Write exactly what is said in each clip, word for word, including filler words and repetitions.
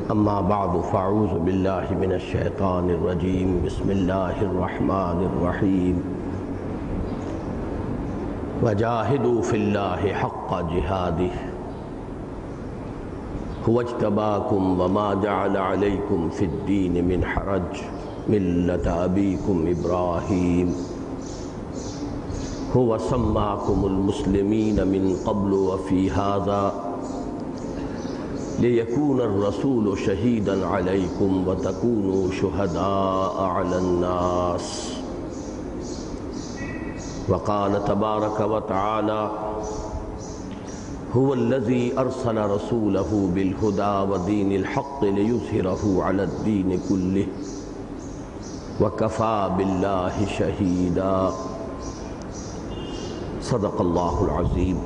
اما بعد فاعوذ باللہ من الشیطان الرجیم بسم اللہ الرحمن الرحیم وجاہدوا فی اللہ حق جہادہ هو اجتباکم وما جعل علیکم فی الدین من حرج ملۃ ابیکم ابراہیم هو سماکم المسلمین من قبل وفی ھذا لِيَكُونَ الرَّسُولُ شَهِيدًا عَلَيْكُمْ وَتَكُونُوا شُهَدَاءَ عَلَى النَّاسِ وَقَالَ تَبَارَكَ وَتَعَالَى هُوَ الَّذِي أَرْسَلَ رَسُولَهُ بِالْهُدَى وَدِينِ الْحَقِّ لِيُظْهِرَهُ عَلَى الدِّينِ كُلِّهِ وَكَفَى بِاللَّهِ شَهِيدًا صدق الله العظيم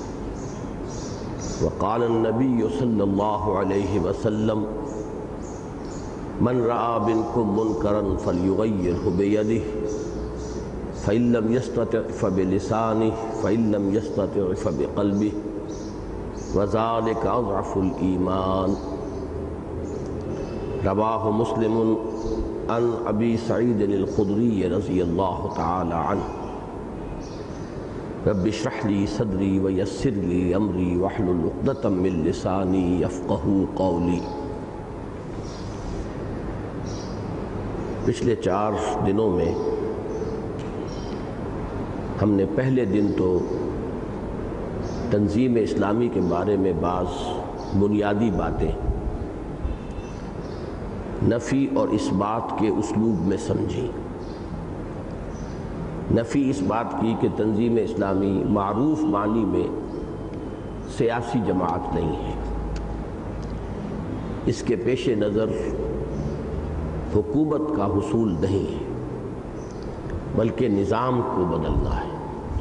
وقال النبي صلى الله عليه وسلم من رأى منكم منكرا فليغيره بيده فإن لم يستطع فبلسانه فإن لم يستطع فبقلبه وذلك أضعف الإيمان رواه مسلم عن أبي سعيد الخدري رضي الله تعالى عنه رب اشرح لي صدری ویسر لي امری واحلل عقدۃ من لسانی یفقہوا قولی۔ پچھلے چار دنوں میں ہم نے پہلے دن تو تنظیم اسلامی کے بارے میں بعض بنیادی باتیں نفی اور اثبات کے اسلوب میں سمجھی۔ نفی اس بات کی کہ تنظیم اسلامی معروف معنی میں سیاسی جماعت نہیں ہے، اس کے پیش نظر حکومت کا حصول نہیں ہے بلکہ نظام کو بدلنا ہے۔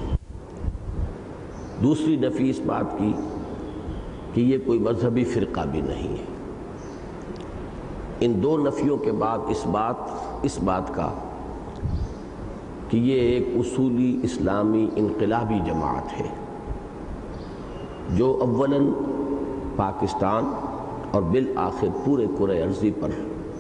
دوسری نفی اس بات کی کہ یہ کوئی مذہبی فرقہ بھی نہیں ہے۔ ان دو نفیوں کے بعد اس بات اس بات کا کہ یہ ایک اصولی اسلامی انقلابی جماعت ہے جو اولاً پاکستان اور بالآخر پورے کرۂ ارضی پر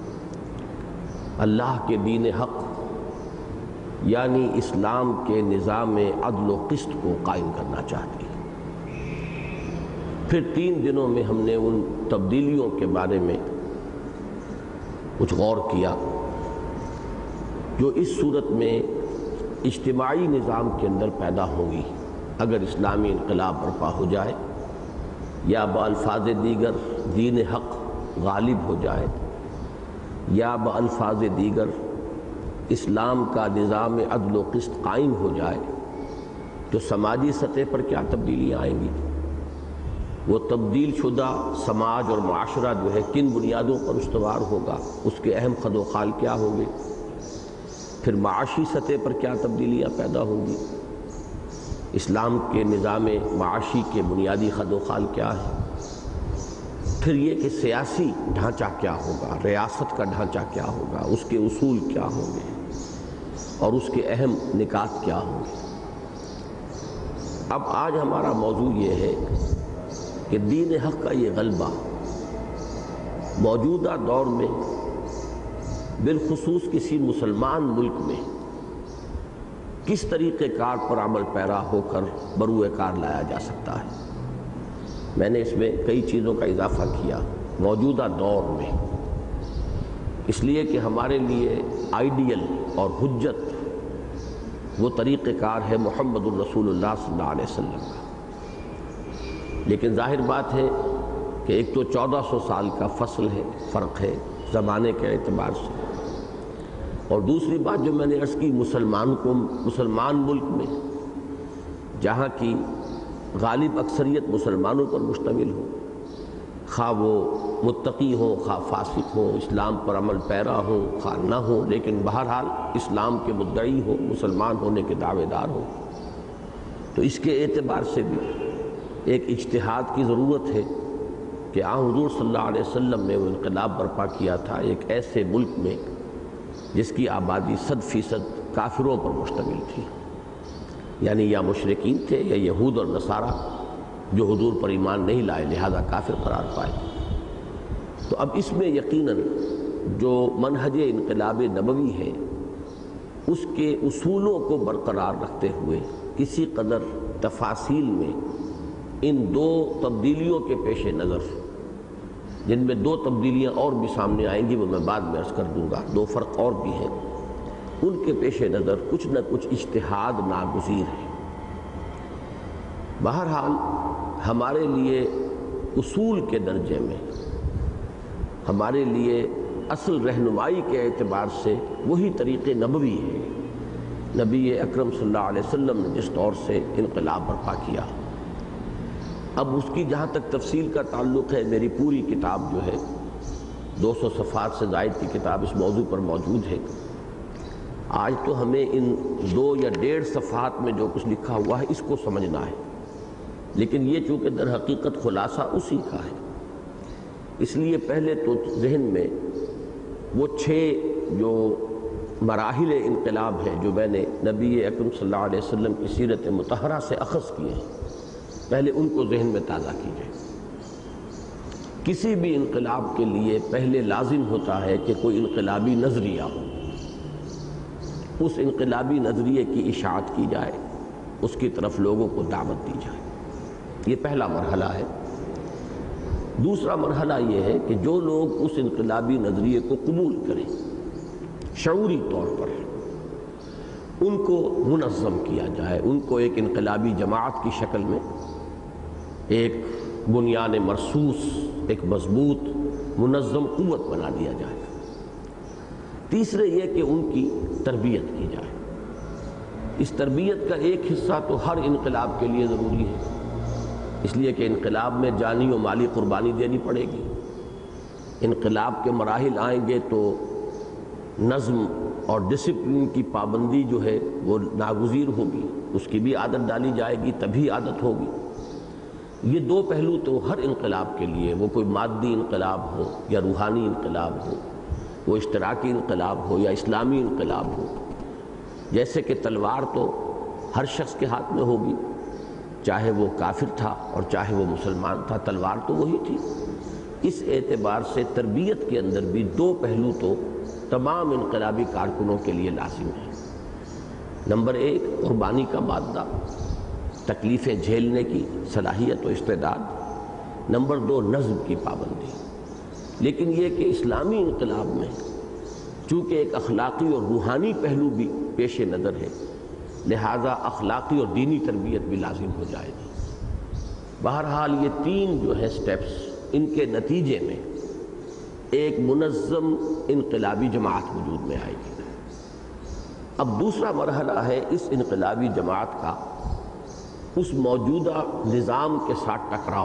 اللہ کے دین حق یعنی اسلام کے نظام عدل و قسط کو قائم کرنا چاہتی ہے۔ پھر تین دنوں میں ہم نے ان تبدیلیوں کے بارے میں کچھ غور کیا جو اس صورت میں اجتماعی نظام کے اندر پیدا ہوں گی اگر اسلامی انقلاب برپا ہو جائے یا بالفاظ دیگر دین حق غالب ہو جائے یا بالفاظ دیگر اسلام کا نظام عدل و قسط قائم ہو جائے تو سماجی سطح پر کیا تبدیلیاں آئیں گی، وہ تبدیل شدہ سماج اور معاشرہ جو ہے کن بنیادوں پر استوار ہوگا، اس کے اہم خد و خال کیا ہوں گے، پھر معاشی سطح پر کیا تبدیلیاں پیدا ہوں گی، اسلام کے نظام معاشی کے بنیادی خد و خال کیا ہے، پھر یہ کہ سیاسی ڈھانچہ کیا ہوگا، ریاست کا ڈھانچہ کیا ہوگا، اس کے اصول کیا ہوں گے اور اس کے اہم نکات کیا ہوں گے۔ اب آج ہمارا موضوع یہ ہے کہ دین حق کا یہ غلبہ موجودہ دور میں بالخصوص کسی مسلمان ملک میں کس طریقہ کار پر عمل پیرا ہو کر بروئے کار لایا جا سکتا ہے۔ میں نے اس میں کئی چیزوں کا اضافہ کیا موجودہ دور میں، اس لیے کہ ہمارے لیے آئیڈیل اور حجت وہ طریقہ کار ہے محمد الرسول اللہ صلی اللہ علیہ وسلم کا، لیکن ظاہر بات ہے کہ ایک تو چودہ سو سال کا فصل ہے، فرق ہے زمانے کے اعتبار سے، اور دوسری بات جو میں نے عرض کی مسلمان کو مسلمان ملک میں جہاں کی غالب اکثریت مسلمانوں پر مشتمل ہو، خواہ وہ متقی ہوں خواہ فاسق ہوں، اسلام پر عمل پیرا ہوں خواہ نہ ہوں، لیکن بہرحال اسلام کے مدعی ہوں، مسلمان ہونے کے دعوے دار ہوں، تو اس کے اعتبار سے بھی ایک اجتہاد کی ضرورت ہے کہ آن حضور صلی اللہ علیہ وسلم نے وہ انقلاب برپا کیا تھا ایک ایسے ملک میں جس کی آبادی صد فیصد کافروں پر مشتمل تھی، یعنی یا مشرکین تھے یا یہود اور نصارہ جو حضور پر ایمان نہیں لائے لہذا کافر قرار پائے۔ تو اب اس میں یقیناً جو منہج انقلاب نبوی ہے اس کے اصولوں کو برقرار رکھتے ہوئے کسی قدر تفاصیل میں ان دو تبدیلیوں کے پیش نظر، جن میں دو تبدیلیاں اور بھی سامنے آئیں گی وہ میں بعد میں عرض کر دوں گا، دو فرق اور بھی ہیں، ان کے پیش نظر کچھ نہ کچھ اجتہاد ناگزیر ہے۔ بہرحال ہمارے لیے اصول کے درجے میں، ہمارے لیے اصل رہنمائی کے اعتبار سے وہی طریق نبوی ہے، نبی اکرم صلی اللہ علیہ وسلم نے جس طور سے انقلاب برپا کیا۔ اب اس کی جہاں تک تفصیل کا تعلق ہے، میری پوری کتاب جو ہے دو سو صفحات سے زائد کی کتاب اس موضوع پر موجود ہے۔ آج تو ہمیں ان دو یا ڈیڑھ صفحات میں جو کچھ لکھا ہوا ہے اس کو سمجھنا ہے، لیکن یہ چونکہ در حقیقت خلاصہ اسی کا ہے، اس لیے پہلے تو ذہن میں وہ چھ جو مراحل انقلاب ہیں جو میں نے نبی اکرم صلی اللہ علیہ وسلم کی سیرت مطہرہ سے اخذ کیے ہیں، پہلے ان کو ذہن میں تازہ کیجیے۔ کسی بھی انقلاب کے لیے پہلے لازم ہوتا ہے کہ کوئی انقلابی نظریہ ہو، اس انقلابی نظریے کی اشاعت کی جائے، اس کی طرف لوگوں کو دعوت دی جائے، یہ پہلا مرحلہ ہے۔ دوسرا مرحلہ یہ ہے کہ جو لوگ اس انقلابی نظریے کو قبول کریں شعوری طور پر، ان کو منظم کیا جائے، ان کو ایک انقلابی جماعت کی شکل میں ایک بنیان مرصوص، ایک مضبوط منظم قوت بنا دیا جائے۔ تیسرے یہ کہ ان کی تربیت کی جائے۔ اس تربیت کا ایک حصہ تو ہر انقلاب کے لیے ضروری ہے، اس لیے کہ انقلاب میں جانی و مالی قربانی دینی پڑے گی۔ انقلاب کے مراحل آئیں گے تو نظم اور ڈسپلن کی پابندی جو ہے وہ ناگزیر ہوگی، اس کی بھی عادت ڈالی جائے گی، تبھی عادت ہوگی۔ یہ دو پہلو تو ہر انقلاب کے لیے، وہ کوئی مادی انقلاب ہو یا روحانی انقلاب ہو، وہ اشتراکی انقلاب ہو یا اسلامی انقلاب ہو۔ جیسے کہ تلوار تو ہر شخص کے ہاتھ میں ہوگی، چاہے وہ کافر تھا اور چاہے وہ مسلمان تھا، تلوار تو وہی تھی۔ اس اعتبار سے تربیت کے اندر بھی دو پہلو تو تمام انقلابی کارکنوں کے لیے لازم ہے۔ نمبر ایک، قربانی کا مادہ، تکلیفیں جھیلنے کی صلاحیت و استعداد۔ نمبر دو، نظم کی پابندی۔ لیکن یہ کہ اسلامی انقلاب میں چونکہ ایک اخلاقی اور روحانی پہلو بھی پیش نظر ہے، لہذا اخلاقی اور دینی تربیت بھی لازم ہو جائے گی۔ بہرحال یہ تین جو ہے سٹیپس، ان کے نتیجے میں ایک منظم انقلابی جماعت وجود میں آئے گی۔ اب دوسرا مرحلہ ہے اس انقلابی جماعت کا اس موجودہ نظام کے ساتھ ٹکراؤ،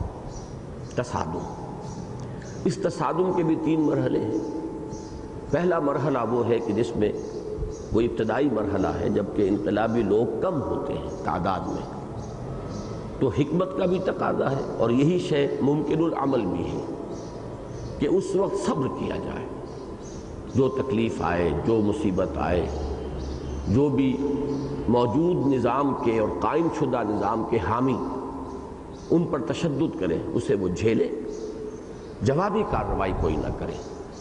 تصادم۔ اس تصادم کے بھی تین مرحلے ہیں۔ پہلا مرحلہ وہ ہے کہ جس میں وہ ابتدائی مرحلہ ہے جبکہ انقلابی لوگ کم ہوتے ہیں تعداد میں، تو حکمت کا بھی تقاضا ہے اور یہی شے ممکن العمل بھی ہے کہ اس وقت صبر کیا جائے، جو تکلیف آئے، جو مصیبت آئے، جو بھی موجود نظام کے اور قائم شدہ نظام کے حامی ان پر تشدد کریں، اسے وہ جھیلے، جوابی کارروائی کوئی نہ کرے،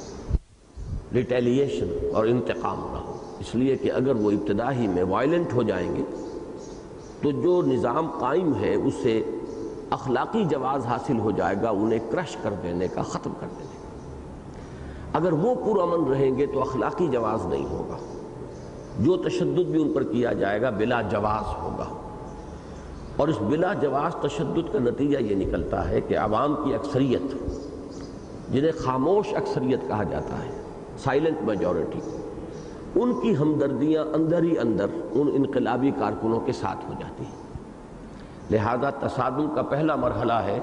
ریٹیلیشن اور انتقام نہ ہو۔ اس لیے کہ اگر وہ ابتدا ہی میں وائلنٹ ہو جائیں گے تو جو نظام قائم ہے اسے اخلاقی جواز حاصل ہو جائے گا، انہیں کرش کر دینے کا، ختم کر دینے کا۔ اگر وہ پرامن رہیں گے تو اخلاقی جواز نہیں ہوگا، جو تشدد بھی ان پر کیا جائے گا بلا جواز ہوگا، اور اس بلا جواز تشدد کا نتیجہ یہ نکلتا ہے کہ عوام کی اکثریت، جنہیں خاموش اکثریت کہا جاتا ہے، سائلنٹ میجورٹی، ان کی ہمدردیاں اندر ہی اندر ان انقلابی کارکنوں کے ساتھ ہو جاتی ہیں۔ لہذا تصادم کا پہلا مرحلہ ہے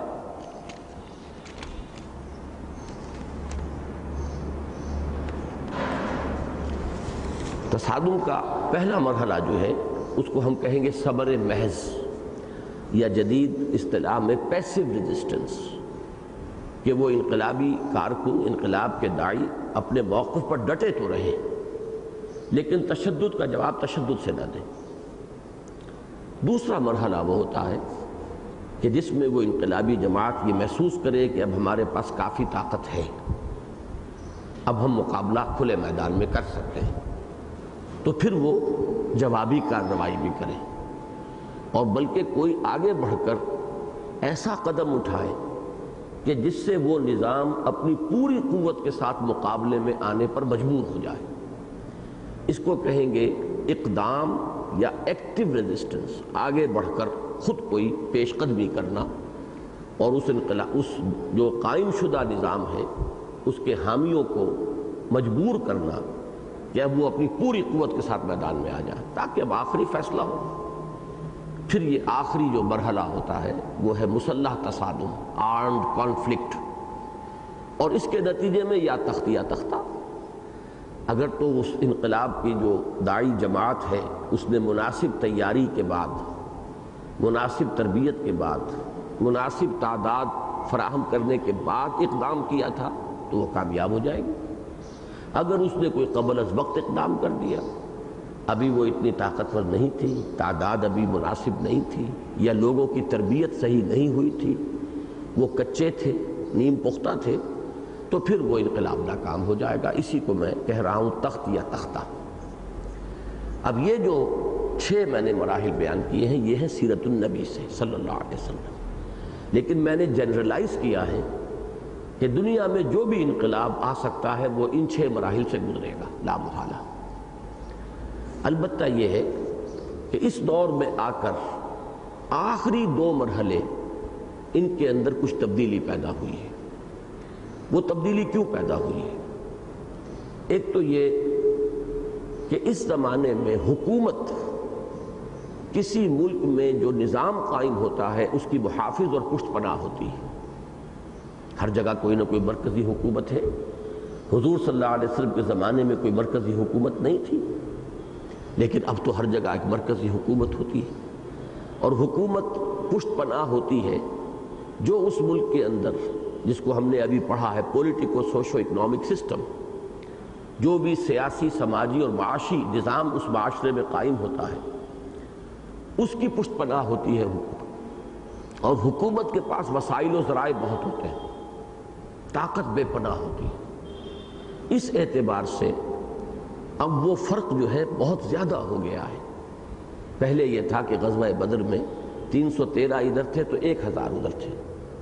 تصادم کا پہلا مرحلہ جو ہے اس کو ہم کہیں گے صبر محض، یا جدید اصطلاح میں پیسو ریزسٹنس، کہ وہ انقلابی کارکن، انقلاب کے داعی اپنے موقف پر ڈٹے تو رہیں لیکن تشدد کا جواب تشدد سے نہ دیں۔ دوسرا مرحلہ وہ ہوتا ہے کہ جس میں وہ انقلابی جماعت یہ محسوس کرے کہ اب ہمارے پاس کافی طاقت ہے، اب ہم مقابلہ کھلے میدان میں کر سکتے ہیں، تو پھر وہ جوابی کارروائی بھی کرے، اور بلکہ کوئی آگے بڑھ کر ایسا قدم اٹھائے کہ جس سے وہ نظام اپنی پوری قوت کے ساتھ مقابلے میں آنے پر مجبور ہو جائے۔ اس کو کہیں گے اقدام یا ایکٹیو ریزسٹنس، آگے بڑھ کر خود کوئی پیش قدمی کرنا اور اس انقلاب اس جو قائم شدہ نظام ہے اس کے حامیوں کو مجبور کرنا کہ اب وہ اپنی پوری قوت کے ساتھ میدان میں آ جائے، تاکہ اب آخری فیصلہ ہو۔ پھر یہ آخری جو مرحلہ ہوتا ہے وہ ہے مسلح تصادم، آرمڈ کانفلکٹ، اور اس کے نتیجے میں یا تخت یا تختہ۔ اگر تو اس انقلاب کی جو داعی جماعت ہے اس نے مناسب تیاری کے بعد، مناسب تربیت کے بعد، مناسب تعداد فراہم کرنے کے بعد اقدام کیا تھا تو وہ کامیاب ہو جائے گی۔ اگر اس نے کوئی قبل از وقت اقدام کر دیا، ابھی وہ اتنی طاقتور نہیں تھی، تعداد ابھی مناسب نہیں تھی، یا لوگوں کی تربیت صحیح نہیں ہوئی تھی، وہ کچے تھے، نیم پختہ تھے، تو پھر وہ انقلاب ناکام ہو جائے گا۔ اسی کو میں کہہ رہا ہوں تخت یا تختہ۔ اب یہ جو چھ میں نے مراحل بیان کیے ہیں یہ ہیں سیرت النبی سے صلی اللہ علیہ وسلم، لیکن میں نے جنرلائز کیا ہے کہ دنیا میں جو بھی انقلاب آ سکتا ہے وہ ان چھ مراحل سے گزرے گا لا محالہ۔ البتہ یہ ہے کہ اس دور میں آ کر آخری دو مرحلے ان کے اندر کچھ تبدیلی پیدا ہوئی ہے۔ وہ تبدیلی کیوں پیدا ہوئی ہے؟ ایک تو یہ کہ اس زمانے میں حکومت کسی ملک میں جو نظام قائم ہوتا ہے اس کی محافظ اور پشت پناہ ہوتی ہے۔ ہر جگہ کوئی نہ کوئی مرکزی حکومت ہے۔ حضور صلی اللہ علیہ وسلم کے زمانے میں کوئی مرکزی حکومت نہیں تھی، لیکن اب تو ہر جگہ ایک مرکزی حکومت ہوتی ہے، اور حکومت پشت پناہ ہوتی ہے جو اس ملک کے اندر، جس کو ہم نے ابھی پڑھا ہے پولیٹیکو سوشو اکنامک سسٹم، جو بھی سیاسی، سماجی اور معاشی نظام اس معاشرے میں قائم ہوتا ہے اس کی پشت پناہ ہوتی ہے حکومت، اور حکومت کے پاس وسائل و ذرائع بہت ہوتے ہیں، طاقت بے پناہ ہوتی ہے۔ اس اعتبار سے اب وہ فرق جو ہے بہت زیادہ ہو گیا ہے۔ پہلے یہ تھا کہ غزوہ بدر میں تین سو تیرہ ادھر تھے تو ایک ہزار ادھر تھے،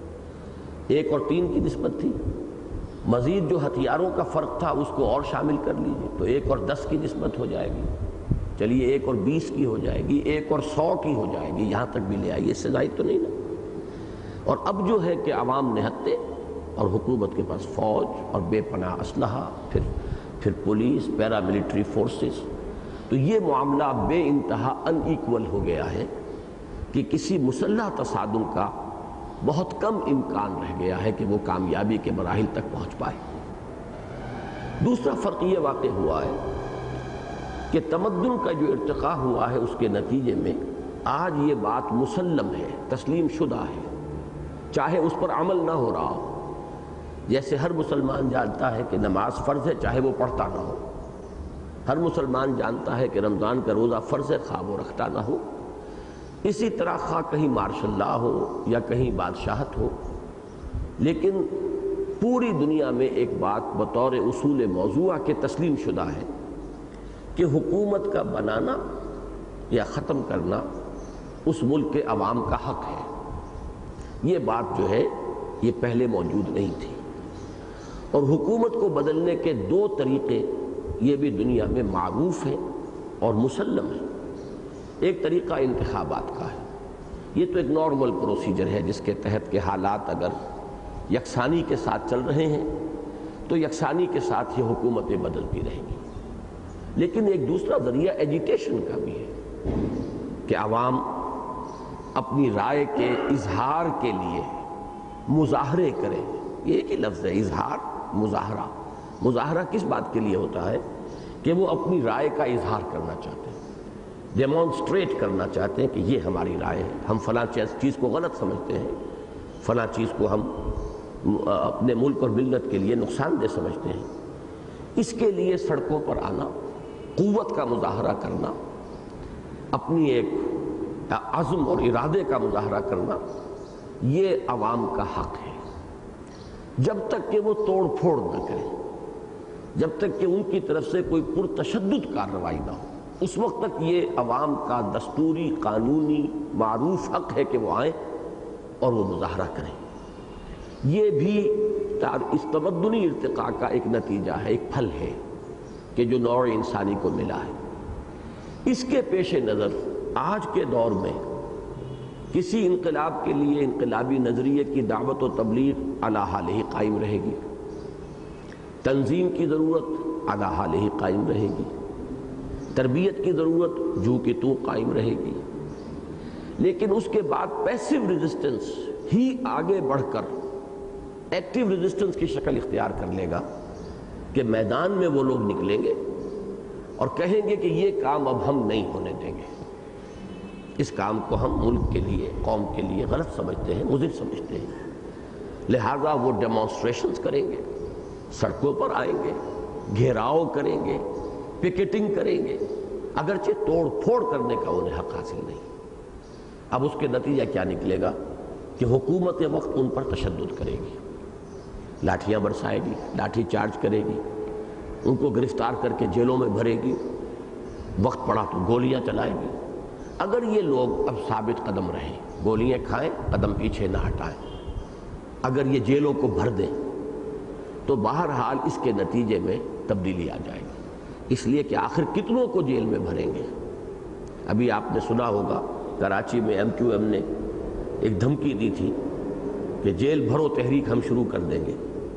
ایک اور تین کی نسبت تھی۔ مزید جو ہتھیاروں کا فرق تھا اس کو اور شامل کر لیجیے تو ایک اور دس کی نسبت ہو جائے گی، چلیے ایک اور بیس کی ہو جائے گی، ایک اور سو کی ہو جائے گی، یہاں تک بھی لے آئیے، اس سے زائد تو نہیں نا۔ اور اب جو ہے کہ عوام نہتے اور حکومت کے پاس فوج اور بے پناہ اسلحہ، پھر پھر پولیس، پیرا ملٹری فورسز، تو یہ معاملہ بے انتہا ان ایکول ہو گیا ہے کہ کسی مسلح تصادم کا بہت کم امکان رہ گیا ہے کہ وہ کامیابی کے مراحل تک پہنچ پائے۔ دوسرا فرق یہ واقع ہوا ہے کہ تمدن کا جو ارتقاء ہوا ہے اس کے نتیجے میں آج یہ بات مسلم ہے، تسلیم شدہ ہے، چاہے اس پر عمل نہ ہو رہا ہو۔ جیسے ہر مسلمان جانتا ہے کہ نماز فرض ہے چاہے وہ پڑھتا نہ ہو، ہر مسلمان جانتا ہے کہ رمضان کا روزہ فرض ہے خواہ وہ رکھتا نہ ہو، اسی طرح خواہ کہیں مارشل لا ہو یا کہیں بادشاہت ہو، لیکن پوری دنیا میں ایک بات بطور اصول موضوع کے تسلیم شدہ ہے کہ حکومت کا بنانا یا ختم کرنا اس ملک کے عوام کا حق ہے۔ یہ بات جو ہے یہ پہلے موجود نہیں تھی، اور حکومت کو بدلنے کے دو طریقے یہ بھی دنیا میں معروف ہیں اور مسلم ہیں۔ ایک طریقہ انتخابات کا ہے، یہ تو ایک نارمل پروسیجر ہے جس کے تحت کہ حالات اگر یکسانی کے ساتھ چل رہے ہیں تو یکسانی کے ساتھ یہ حکومتیں بدلتی رہیں گی۔ لیکن ایک دوسرا ذریعہ ایجیٹیشن کا بھی ہے کہ عوام اپنی رائے کے اظہار کے لیے مظاہرے کریں۔ یہ ایک ہی لفظ ہے، اظہار، مظاہرہ۔ مظاہرہ کس بات کے لیے ہوتا ہے؟ کہ وہ اپنی رائے کا اظہار کرنا چاہتے ہیں، ڈیمانسٹریٹ کرنا چاہتے ہیں کہ یہ ہماری رائے ہے، ہم فلاں چیز کو غلط سمجھتے ہیں، فلاں چیز کو ہم اپنے ملک اور ملت کے لیے نقصان دہ سمجھتے ہیں۔ اس کے لیے سڑکوں پر آنا، قوت کا مظاہرہ کرنا، اپنی ایک عزم اور ارادے کا مظاہرہ کرنا، یہ عوام کا حق ہے، جب تک کہ وہ توڑ پھوڑ نہ کریں، جب تک کہ ان کی طرف سے کوئی پرتشدد کارروائی نہ ہو، اس وقت تک یہ عوام کا دستوری قانونی معروف حق ہے کہ وہ آئیں اور وہ مظاہرہ کریں۔ یہ بھی اس تمدنی ارتقاء کا ایک نتیجہ ہے، ایک پھل ہے کہ جو نوع انسانی کو ملا ہے۔ اس کے پیش نظر آج کے دور میں کسی انقلاب کے لیے انقلابی نظریے کی دعوت و تبلیغ علی حالہ ہی قائم رہے گی، تنظیم کی ضرورت علی حالہ ہی قائم رہے گی، تربیت کی ضرورت جو کہ تو قائم رہے گی، لیکن اس کے بعد پیسیو ریزسٹنس ہی آگے بڑھ کر ایکٹیو ریزسٹنس کی شکل اختیار کر لے گا کہ میدان میں وہ لوگ نکلیں گے اور کہیں گے کہ یہ کام اب ہم نہیں ہونے دیں گے، اس کام کو ہم ملک کے لیے قوم کے لیے غلط سمجھتے ہیں، مضر سمجھتے ہیں، لہذا وہ ڈیمانسٹریشنز کریں گے، سڑکوں پر آئیں گے، گھیراؤ کریں گے، پکیٹنگ کریں گے، اگرچہ توڑ پھوڑ کرنے کا انہیں حق حاصل نہیں۔ اب اس کے نتیجہ کیا نکلے گا کہ حکومت وقت ان پر تشدد کرے گی، لاٹھیاں برسائے گی، لاٹھی چارج کرے گی، ان کو گرفتار کر کے جیلوں میں بھرے گی، وقت پڑا تو گولیاں چلائے گی۔ اگر یہ لوگ اب ثابت قدم رہیں، گولیاں کھائیں، قدم پیچھے نہ ہٹائیں، اگر یہ جیلوں کو بھر دیں تو بہرحال اس کے نتیجے میں تبدیلی آ جائے گی، اس لیے کہ آخر کتنوں کو جیل میں بھریں گے۔ ابھی آپ نے سنا ہوگا کراچی میں ایم کیو ایم نے ایک دھمکی دی تھی کہ جیل بھرو تحریک ہم شروع کر دیں گے،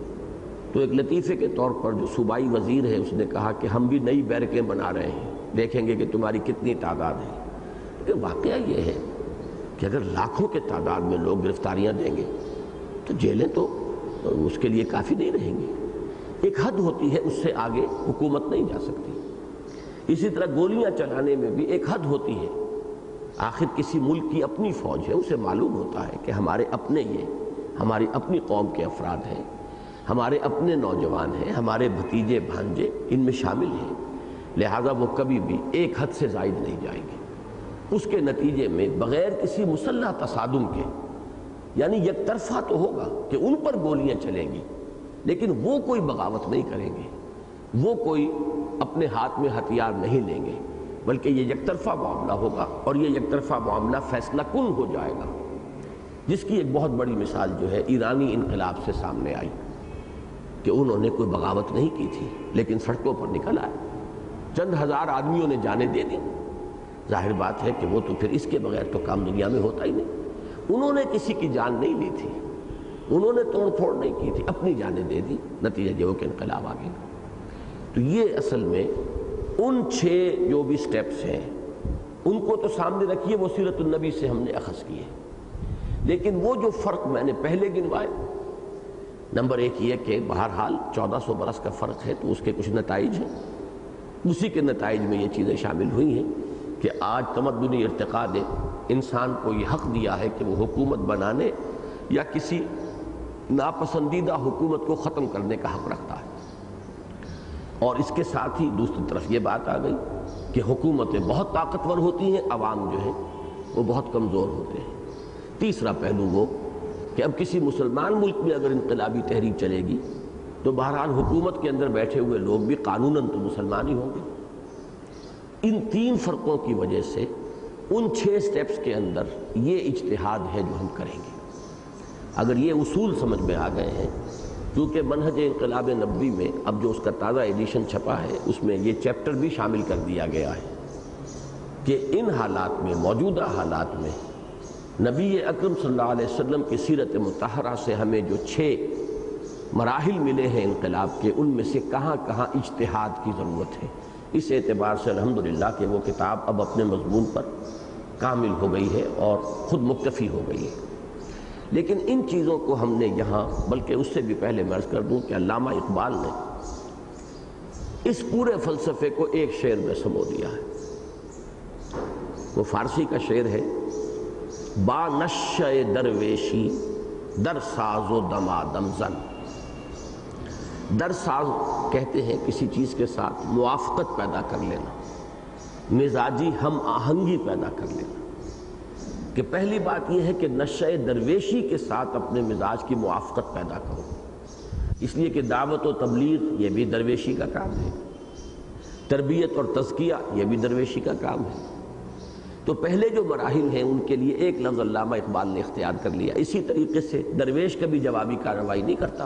تو ایک لطیفے کے طور پر جو صوبائی وزیر ہے اس نے کہا کہ ہم بھی نئی بیرکیں بنا رہے ہیں، دیکھیں گے کہ تمہاری کتنی تعداد ہے۔ کہ واقعہ یہ ہے کہ اگر لاکھوں کے تعداد میں لوگ گرفتاریاں دیں گے تو جیلیں تو اس کے لیے کافی نہیں رہیں گی، ایک حد ہوتی ہے، اس سے آگے حکومت نہیں جا سکتی۔ اسی طرح گولیاں چلانے میں بھی ایک حد ہوتی ہے، آخر کسی ملک کی اپنی فوج ہے، اسے معلوم ہوتا ہے کہ ہمارے اپنے یہ ہماری اپنی قوم کے افراد ہیں، ہمارے اپنے نوجوان ہیں، ہمارے بھتیجے بھانجے ان میں شامل ہیں، لہذا وہ کبھی بھی ایک حد سے زائد نہیں جائیں گے۔ اس کے نتیجے میں بغیر کسی مسلح تصادم کے، یعنی یک طرفہ تو ہوگا کہ ان پر گولیاں چلیں گی، لیکن وہ کوئی بغاوت نہیں کریں گے، وہ کوئی اپنے ہاتھ میں ہتھیار نہیں لیں گے، بلکہ یہ یک طرفہ معاملہ ہوگا، اور یہ یک طرفہ معاملہ فیصلہ کن ہو جائے گا، جس کی ایک بہت بڑی مثال جو ہے ایرانی انقلاب سے سامنے آئی کہ انہوں نے کوئی بغاوت نہیں کی تھی، لیکن سڑکوں پر نکل آئے، چند ہزار آدمیوں نے جانیں دے دی۔ ظاہر بات ہے کہ وہ تو پھر اس کے بغیر تو کام دنیا میں ہوتا ہی نہیں، انہوں نے کسی کی جان نہیں لی تھی، انہوں نے توڑ پھوڑ نہیں کی تھی، اپنی جانیں دے دی، نتیجہ جو کہ انقلاب آ گیا۔ تو یہ اصل میں ان چھ جو بھی سٹیپس ہیں ان کو تو سامنے رکھیے، وہ سیرت النبی سے ہم نے اخذ کیے، لیکن وہ جو فرق میں نے پہلے گنوائے، نمبر ایک یہ کہ بہرحال چودہ سو برس کا فرق ہے تو اس کے کچھ نتائج ہیں، اسی کے نتائج میں یہ چیزیں شامل ہوئی ہیں کہ آج تمدنی ارتقاء نے انسان کو یہ حق دیا ہے کہ وہ حکومت بنانے یا کسی ناپسندیدہ حکومت کو ختم کرنے کا حق رکھتا ہے، اور اس کے ساتھ ہی دوسری طرف یہ بات آ گئی کہ حکومتیں بہت طاقتور ہوتی ہیں، عوام جو ہیں وہ بہت کمزور ہوتے ہیں۔ تیسرا پہلو وہ کہ اب کسی مسلمان ملک میں اگر انقلابی تحریک چلے گی تو بہرحال حکومت کے اندر بیٹھے ہوئے لوگ بھی قانوناً تو مسلمان ہی ہوں گے۔ ان تین فرقوں کی وجہ سے ان چھ سٹیپس کے اندر یہ اجتہاد ہے جو ہم کریں گے۔ اگر یہ اصول سمجھ میں آ گئے ہیں، کیونکہ منہج انقلاب نبوی میں اب جو اس کا تازہ ایڈیشن چھپا ہے اس میں یہ چیپٹر بھی شامل کر دیا گیا ہے کہ ان حالات میں، موجودہ حالات میں نبی اکرم صلی اللہ علیہ وسلم کی سیرت مطہرہ سے ہمیں جو چھ مراحل ملے ہیں انقلاب کے، ان میں سے کہاں کہاں اجتہاد کی ضرورت ہے۔ اس اعتبار سے الحمدللہ کہ وہ کتاب اب اپنے مضمون پر کامل ہو گئی ہے اور خود مکتفی ہو گئی ہے، لیکن ان چیزوں کو ہم نے یہاں، بلکہ اس سے بھی پہلے میں عرض کر دوں کہ علامہ اقبال نے اس پورے فلسفے کو ایک شعر میں سمو دیا ہے۔ وہ فارسی کا شعر ہے، با نشہ درویشی در ساز و دمادم زن۔ در ساز کہتے ہیں کسی چیز کے ساتھ موافقت پیدا کر لینا، مزاجی ہم آہنگی پیدا کر لینا۔ کہ پہلی بات یہ ہے کہ نشہ درویشی کے ساتھ اپنے مزاج کی موافقت پیدا کرو، اس لیے کہ دعوت و تبلیغ یہ بھی درویشی کا کام ہے، تربیت اور تزکیہ یہ بھی درویشی کا کام ہے۔ تو پہلے جو مراحل ہیں ان کے لیے ایک لفظ علامہ اقبال نے اختیار کر لیا۔ اسی طریقے سے درویش کبھی جوابی کارروائی نہیں کرتا،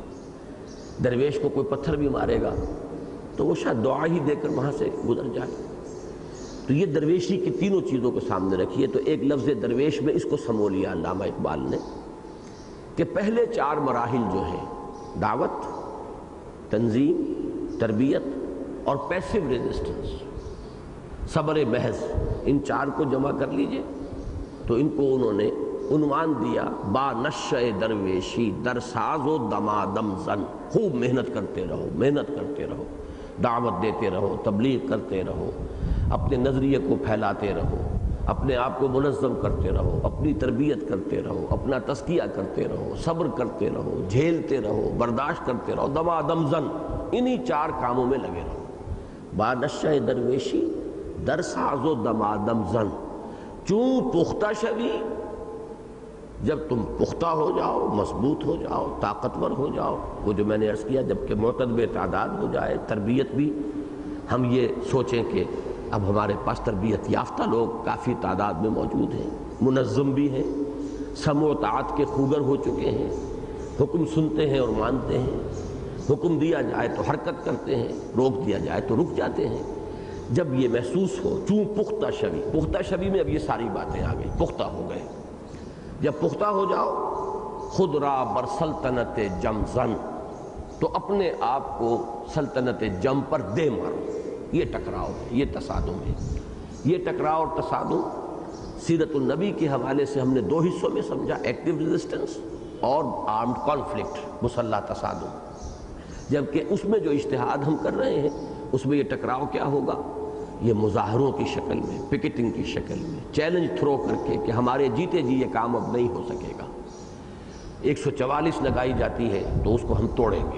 درویش کو کوئی پتھر بھی مارے گا تو وہ شاید دعا ہی دے کر وہاں سے گزر جائے۔ تو یہ درویشی کی تینوں چیزوں کو سامنے رکھیے، تو ایک لفظ درویش میں اس کو سمو لیا علامہ اقبال نے کہ پہلے چار مراحل جو ہیں، دعوت، تنظیم، تربیت اور پیسو ریزسٹنس، صبر محض، ان چار کو جمع کر لیجئے تو ان کو انہوں نے عنوان دیا با نشہ درویشی در ساز و دمادم زن۔ خوب محنت کرتے رہو، محنت کرتے رہو، دعوت دیتے رہو، تبلیغ کرتے رہو، اپنے نظریے کو پھیلاتے رہو، اپنے آپ کو منظم کرتے رہو، اپنی تربیت کرتے رہو، اپنا تزکیہ کرتے رہو، صبر کرتے رہو، جھیلتے رہو، برداشت کرتے رہو، دمادم زن، انہی چار کاموں میں لگے رہو۔ با نشہ درویشی در ساز و دمادم زن، چون پختہ شوی، جب تم پختہ ہو جاؤ، مضبوط ہو جاؤ، طاقتور ہو جاؤ، وہ جو میں نے عرض کیا جبکہ معتدب تعداد ہو جائے، تربیت بھی ہم یہ سوچیں کہ اب ہمارے پاس تربیت یافتہ لوگ کافی تعداد میں موجود ہیں، منظم بھی ہیں، سمع و طاعت کے خوگر ہو چکے ہیں، حکم سنتے ہیں اور مانتے ہیں، حکم دیا جائے تو حرکت کرتے ہیں، روک دیا جائے تو رک جاتے ہیں۔ جب یہ محسوس ہو، چون پختہ شوی، پختہ شوی میں اب یہ ساری باتیں آ گئی، پختہ ہو گئے، جب پختہ ہو جاؤ، خود را بر سلطنت جم زن، تو اپنے آپ کو سلطنت جم پر دے مارو۔ یہ ٹکراؤ ہے، یہ تصادم ہے۔ یہ ٹکراؤ اور تصادم سیرت النبی کے حوالے سے ہم نے دو حصوں میں سمجھا، ایکٹیو ریزسٹنس اور آرمڈ کانفلکٹ، مسلح تصادم۔ جبکہ اس میں جو اجتہاد ہم کر رہے ہیں اس میں یہ ٹکراؤ کیا ہوگا؟ یہ مظاہروں کی شکل میں، پکٹنگ کی شکل میں، چیلنج تھرو کر کے کہ ہمارے جیتے جی یہ کام اب نہیں ہو سکے گا۔ ایک سو چوالیس لگائی جاتی ہے تو اس کو ہم توڑیں گے،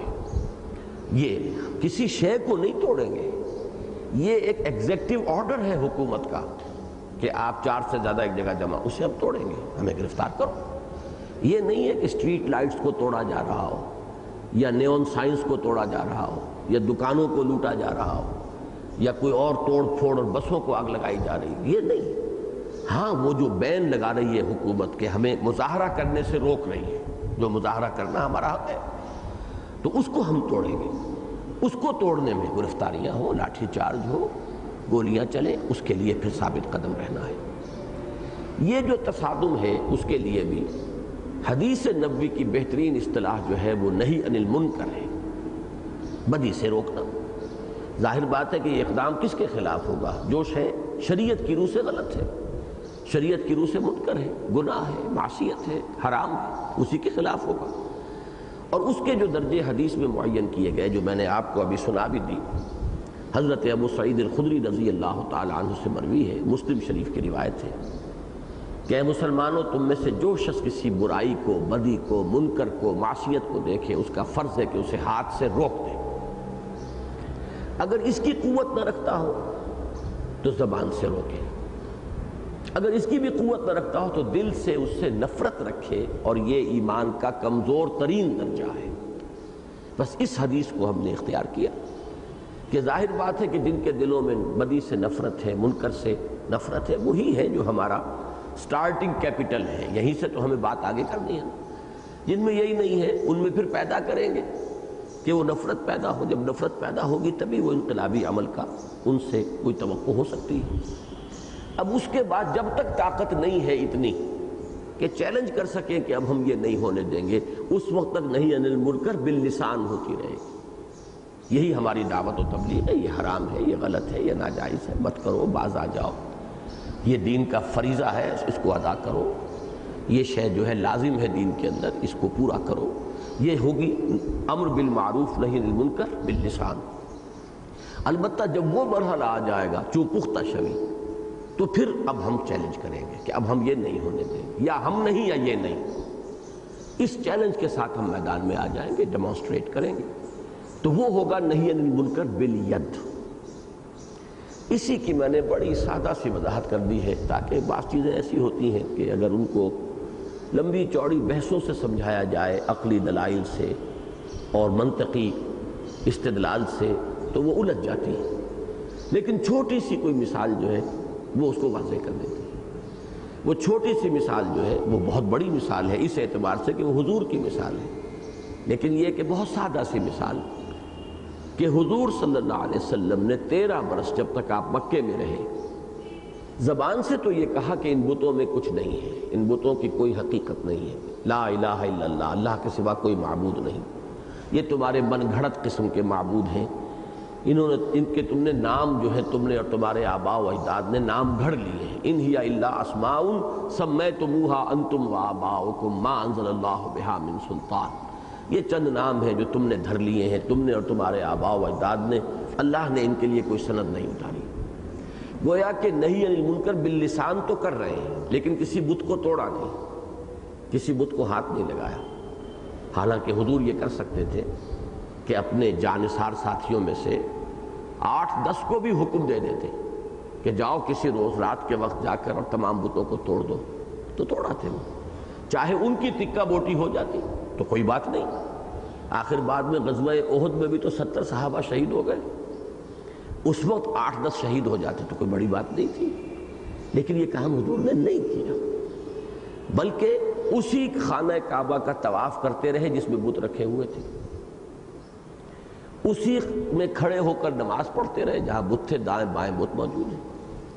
یہ کسی شے کو نہیں توڑیں گے، یہ ایک ایگزیکٹو آرڈر ہے حکومت کا کہ آپ چار سے زیادہ ایک جگہ جمع، اسے ہم توڑیں گے، ہمیں گرفتار کرو۔ یہ نہیں ہے کہ اسٹریٹ لائٹس کو توڑا جا رہا ہو، یا نیون سائنس کو توڑا جا رہا ہو، یا دکانوں کو لوٹا جا رہا ہو، یا کوئی اور توڑ پھوڑ اور بسوں کو آگ لگائی جا رہی، یہ نہیں۔ ہاں وہ جو بین لگا رہی ہے حکومت کہ ہمیں مظاہرہ کرنے سے روک رہی ہے، جو مظاہرہ کرنا ہمارا حق ہے، تو اس کو ہم توڑیں گے۔ اس کو توڑنے میں گرفتاریاں ہوں، لاٹھی چارج ہو، گولیاں چلیں، اس کے لیے پھر ثابت قدم رہنا ہے۔ یہ جو تصادم ہے اس کے لیے بھی حدیث نبوی کی بہترین اصطلاح جو ہے وہ نہی عن المنکر ہے، بدی سے روکنا۔ ظاہر بات ہے کہ یہ اقدام کس کے خلاف ہوگا؟ جو شے شریعت کی روح سے غلط ہے، شریعت کی روح سے منکر ہے، گناہ ہے، معصیت ہے، حرام ہے، اسی کے خلاف ہوگا۔ اور اس کے جو درجے حدیث میں معین کیے گئے، جو میں نے آپ کو ابھی سنا بھی دی، حضرت ابو سعید الخدری رضی اللہ تعالی عنہ سے مروی ہے، مسلم شریف کی روایت ہے کہ اے مسلمانوں، تم میں سے جو شخص کسی برائی کو، بدی کو، منکر کو، معصیت کو دیکھے، اس کا فرض ہے کہ اسے ہاتھ سے روک دے۔ اگر اس کی قوت نہ رکھتا ہو تو زبان سے روکے، اگر اس کی بھی قوت نہ رکھتا ہو تو دل سے اس سے نفرت رکھے، اور یہ ایمان کا کمزور ترین درجہ ہے۔ بس اس حدیث کو ہم نے اختیار کیا کہ ظاہر بات ہے کہ جن کے دلوں میں بدی سے نفرت ہے، منکر سے نفرت ہے، وہی ہے جو ہمارا سٹارٹنگ کیپٹل ہے، یہیں سے تو ہمیں بات آگے کرنی ہے۔ جن میں یہی نہیں ہے ان میں پھر پیدا کریں گے کہ وہ نفرت پیدا ہو، جب نفرت پیدا ہوگی تبھی وہ انقلابی عمل کا ان سے کوئی توقع ہو سکتی ہے۔ اب اس کے بعد جب تک طاقت نہیں ہے اتنی کہ چیلنج کر سکیں کہ اب ہم یہ نہیں ہونے دیں گے، اس وقت تک نہیں عن المنکر باللسان ہوتی رہے گی۔ یہی ہماری دعوت و تبلیغ ہے، یہ حرام ہے، یہ غلط ہے، یہ ناجائز ہے، مت کرو، باز آ جاؤ، یہ دین کا فریضہ ہے، اس کو ادا کرو، یہ شے جو ہے لازم ہے دین کے اندر، اس کو پورا کرو۔ یہ ہوگی امر بالمعروف نہی عن المنکر باللسان۔ البتہ جب وہ مرحلہ آ جائے گا چوں پختہ شوی، تو پھر اب ہم چیلنج کریں گے کہ اب ہم یہ نہیں ہونے دیں گے، یا ہم نہیں یا یہ نہیں۔ اس چیلنج کے ساتھ ہم میدان میں آ جائیں گے، ڈیمانسٹریٹ کریں گے، تو وہ ہوگا نہی عن المنکر بالید۔ اسی کی میں نے بڑی سادہ سی وضاحت کر دی ہے، تاکہ بعض چیزیں ایسی ہوتی ہیں کہ اگر ان کو لمبی چوڑی بحثوں سے سمجھایا جائے، عقلی دلائل سے اور منطقی استدلال سے، تو وہ الجھ جاتی ہے، لیکن چھوٹی سی کوئی مثال جو ہے وہ اس کو واضح کر دیتی ہے۔ وہ چھوٹی سی مثال جو ہے وہ بہت بڑی مثال ہے اس اعتبار سے کہ وہ حضور کی مثال ہے، لیکن یہ کہ بہت سادہ سی مثال کہ حضور صلی اللہ علیہ وسلم نے تیرہ برس جب تک آپ مکے میں رہے، زبان سے تو یہ کہا کہ ان بتوں میں کچھ نہیں ہے، ان بتوں کی کوئی حقیقت نہیں ہے، لا الہ الا اللہ، اللہ کے سوا کوئی معبود نہیں، یہ تمہارے من گھڑت قسم کے معبود ہیں، انہوں نے ان کے تم نے نام جو ہے تم نے اور تمہارے آباء و اجداد نے نام گھڑ لیے ہیں، ان ہی الا اسماء سمیتموہا انتم و آباؤکم ما انزل اللہ بہا من سلطان، یہ چند نام ہیں جو تم نے دھر لیے ہیں، تم نے اور تمہارے آباء و اجداد نے، اللہ نے ان کے لیے کوئی سند نہیں اتاری۔ گویا کہ نہی عن المنکر باللسان تو کر رہے ہیں، لیکن کسی بت کو توڑا نہیں، کسی بت کو ہاتھ نہیں لگایا۔ حالانکہ حضور یہ کر سکتے تھے کہ اپنے جانثار ساتھیوں میں سے آٹھ دس کو بھی حکم دے دیتے کہ جاؤ کسی روز رات کے وقت جا کر اور تمام بتوں کو توڑ دو، تو توڑا تھے وہ، چاہے ان کی تکہ بوٹی ہو جاتی تو کوئی بات نہیں۔ آخر بعد میں غزوہ احد میں بھی تو ستر صحابہ شہید ہو گئے، اس وقت آٹھ دس شہید ہو جاتے تو کوئی بڑی بات نہیں تھی، لیکن یہ کام حضور نے نہیں کیا، بلکہ اسی خانہ کعبہ کا طواف کرتے رہے جس میں بت رکھے ہوئے تھے، اسی میں کھڑے ہو کر نماز پڑھتے رہے جہاں بت تھے، دائیں بائیں بت موجود ہیں۔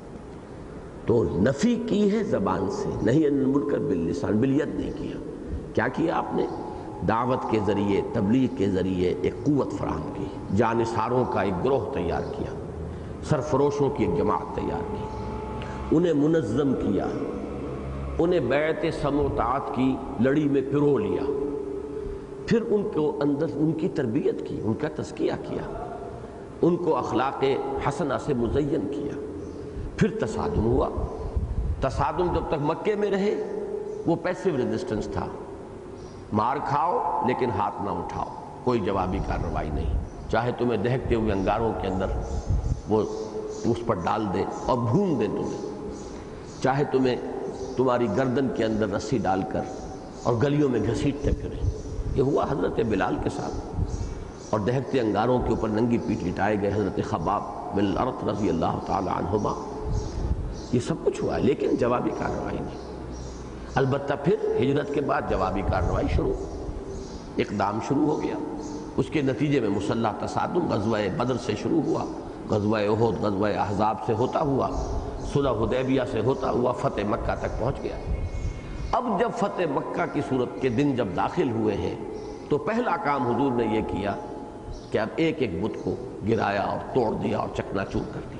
تو نفی کی ہے زبان سے، نہیں عن المنکر باللسان، بالید نہیں کیا۔ کیا کیا آپ نے؟ دعوت کے ذریعے، تبلیغ کے ذریعے ایک قوت فراہم کی، جانثاروں کا ایک گروہ تیار کیا، سرفروشوں کی ایک جماعت تیار کی، انہیں منظم کیا، انہیں بیعت سمع و طاعت کی لڑی میں پرو لیا، پھر ان کو اندر ان کی تربیت کی، ان کا تزکیہ کیا، ان کو اخلاق حسنہ سے مزین کیا، پھر تصادم ہوا۔ تصادم جب تک مکے میں رہے وہ پیسیو ریزسٹنس تھا، مار کھاؤ لیکن ہاتھ نہ اٹھاؤ، کوئی جوابی کارروائی نہیں، چاہے تمہیں دہکتے ہوئے انگاروں کے اندر وہ اس پر ڈال دے اور بھون دے تمہیں، چاہے تمہیں تمہاری گردن کے اندر رسی ڈال کر اور گلیوں میں گھسیٹتے پھریں۔ یہ ہوا حضرت بلال کے ساتھ، اور دہکتے انگاروں کے اوپر ننگی پیٹھ لٹائے گئے حضرت خباب بن الارت رضی اللہ تعالی عنہما۔ یہ سب کچھ ہوا ہے لیکن جوابی کارروائی نہیں۔ البتہ پھر ہجرت کے بعد جوابی کارروائی شروع، اقدام شروع ہو گیا، اس کے نتیجے میں مسلح تصادم غزوہ بدر سے شروع ہوا، غزوہ احد، غزوہ احزاب سے ہوتا ہوا، صلح حدیبیہ سے ہوتا ہوا فتح مکہ تک پہنچ گیا۔ اب جب فتح مکہ کی صورت کے دن جب داخل ہوئے ہیں تو پہلا کام حضور نے یہ کیا کہ اب ایک ایک بت کو گرایا اور توڑ دیا اور چکنا چور کر دیا۔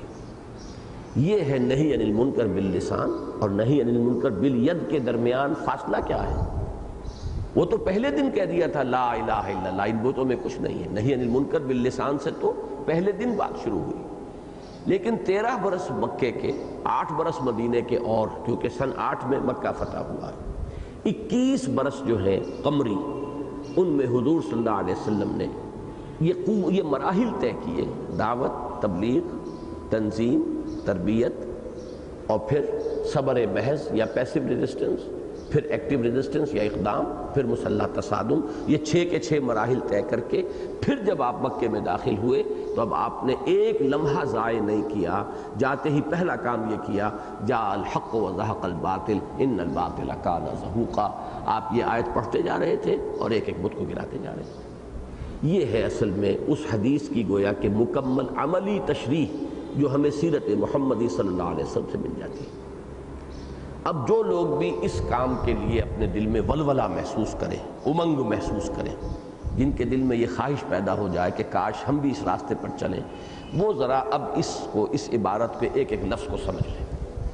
یہ ہے نہی عن المنکر باللسان اور نہی عن المنکر بالید کے درمیان فاصلہ کیا ہے؟ وہ تو پہلے دن کہہ دیا تھا لا الہ الا اللہ، ان بتوں میں کچھ نہیں ہے، نہی عن المنکر باللسان سے تو پہلے دن بات شروع ہوئی، لیکن تیرہ برس مکے کے، آٹھ برس مدینے کے، اور کیونکہ سن آٹھ میں مکہ فتح ہوا ہے، اکیس برس جو ہیں قمری، ان میں حضور صلی اللہ علیہ وسلم نے یہ یہ مراحل طے کیے، دعوت، تبلیغ، تنظیم، تربیت، اور پھر صبر محض یا پیسیو ریزسٹنس، پھر ایکٹیو ریزسٹنس یا اقدام، پھر مسلح تصادم، یہ چھ کے چھ مراحل طے کر کے پھر جب آپ مکے میں داخل ہوئے تو اب آپ نے ایک لمحہ ضائع نہیں کیا، جاتے ہی پہلا کام یہ کیا، جاء الحق وزہق الباطل ان الباطل کان زہوقا۔ آپ یہ آیت پڑھتے جا رہے تھے اور ایک ایک بت کو گراتے جا رہے تھے۔ یہ ہے اصل میں اس حدیث کی گویا کہ مکمل عملی تشریح جو ہمیں سیرت محمدی صلی اللہ علیہ وسلم سے مل جاتی ہے۔ اب جو لوگ بھی اس کام کے لیے اپنے دل میں ولولہ محسوس کریں، امنگ محسوس کریں، جن کے دل میں یہ خواہش پیدا ہو جائے کہ کاش ہم بھی اس راستے پر چلیں، وہ ذرا اب اس کو، اس عبارت کے ایک ایک لفظ کو سمجھ لیں۔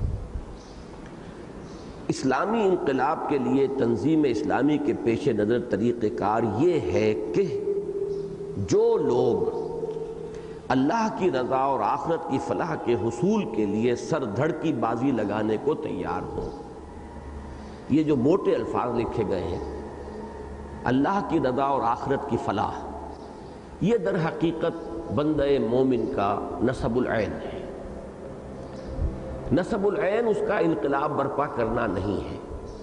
اسلامی انقلاب کے لیے تنظیم اسلامی کے پیش نظر طریقہ کار یہ ہے کہ جو لوگ اللہ کی رضا اور آخرت کی فلاح کے حصول کے لیے سر دھڑ کی بازی لگانے کو تیار ہوں۔ یہ جو موٹے الفاظ لکھے گئے ہیں، اللہ کی رضا اور آخرت کی فلاح، یہ در حقیقت بندہ مومن کا نصب العین ہے، نصب العین اس کا انقلاب برپا کرنا نہیں ہے،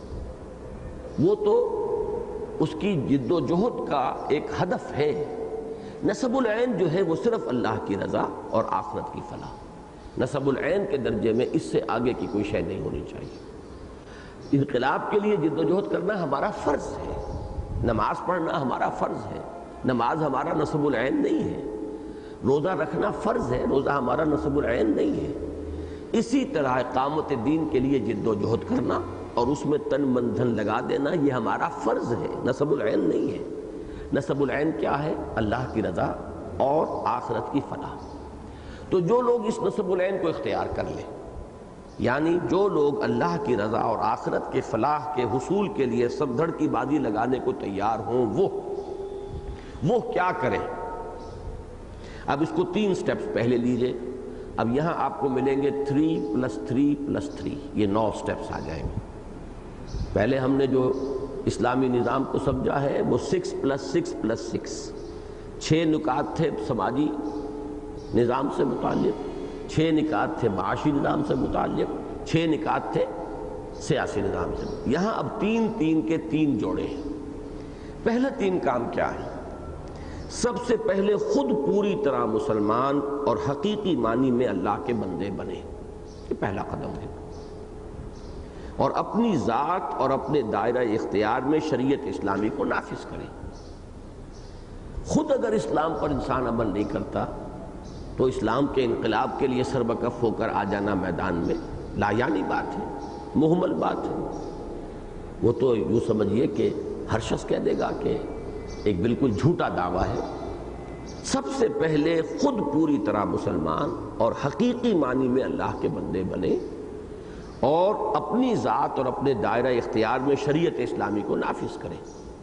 وہ تو اس کی جد و جہد کا ایک ہدف ہے۔ نصب العین جو ہے وہ صرف اللہ کی رضا اور آخرت کی فلاح، نصب العین کے درجے میں اس سے آگے کی کوئی شے نہیں ہونی چاہیے۔ انقلاب کے لیے جد و جہد کرنا ہمارا فرض ہے، نماز پڑھنا ہمارا فرض ہے، نماز ہمارا نصب العین نہیں ہے، روزہ رکھنا فرض ہے، روزہ ہمارا نصب العین نہیں ہے۔ اسی طرح اقامت دین کے لیے جد و جہد کرنا اور اس میں تن من دھن لگا دینا یہ ہمارا فرض ہے، نصب العین نہیں ہے۔ نصب العین کیا ہے؟ اللہ کی رضا اور آخرت کی فلاح۔ تو جو لوگ اس نصب العین کو اختیار کر لیں، یعنی جو لوگ اللہ کی رضا اور آخرت کے فلاح کے حصول کے لیے سب دھڑ کی بازی لگانے کو تیار ہوں، وہ وہ کیا کریں؟ اب اس کو تین سٹیپس پہلے لیجئے۔ اب یہاں آپ کو ملیں گے three plus three plus three, یہ نو سٹیپس آ جائیں گے۔ پہلے ہم نے جو اسلامی نظام کو سمجھا ہے وہ six plus six plus six, چھ نکات تھے سماجی نظام سے متعلق، چھ نکات تھے معاشی نظام سے متعلق، چھ نکات تھے سیاسی نظام سے۔ یہاں اب تین تین کے تین جوڑے ہیں۔ پہلا تین کام کیا ہے؟ سب سے پہلے خود پوری طرح مسلمان اور حقیقی معنی میں اللہ کے بندے بنے، یہ پہلا قدم ہے، اور اپنی ذات اور اپنے دائرہ اختیار میں شریعت اسلامی کو نافذ کریں۔ خود اگر اسلام پر انسان عمل نہیں کرتا تو اسلام کے انقلاب کے لیے سربکف ہو کر آ جانا میدان میں لا یعنی بات ہے، محمل بات ہے۔ وہ تو یوں سمجھیے کہ ہر شخص کہہ دے گا کہ ایک بالکل جھوٹا دعویٰ ہے۔ سب سے پہلے خود پوری طرح مسلمان اور حقیقی معنی میں اللہ کے بندے بنے اور اپنی ذات اور اپنے دائرہ اختیار میں شریعت اسلامی کو نافذ کریں۔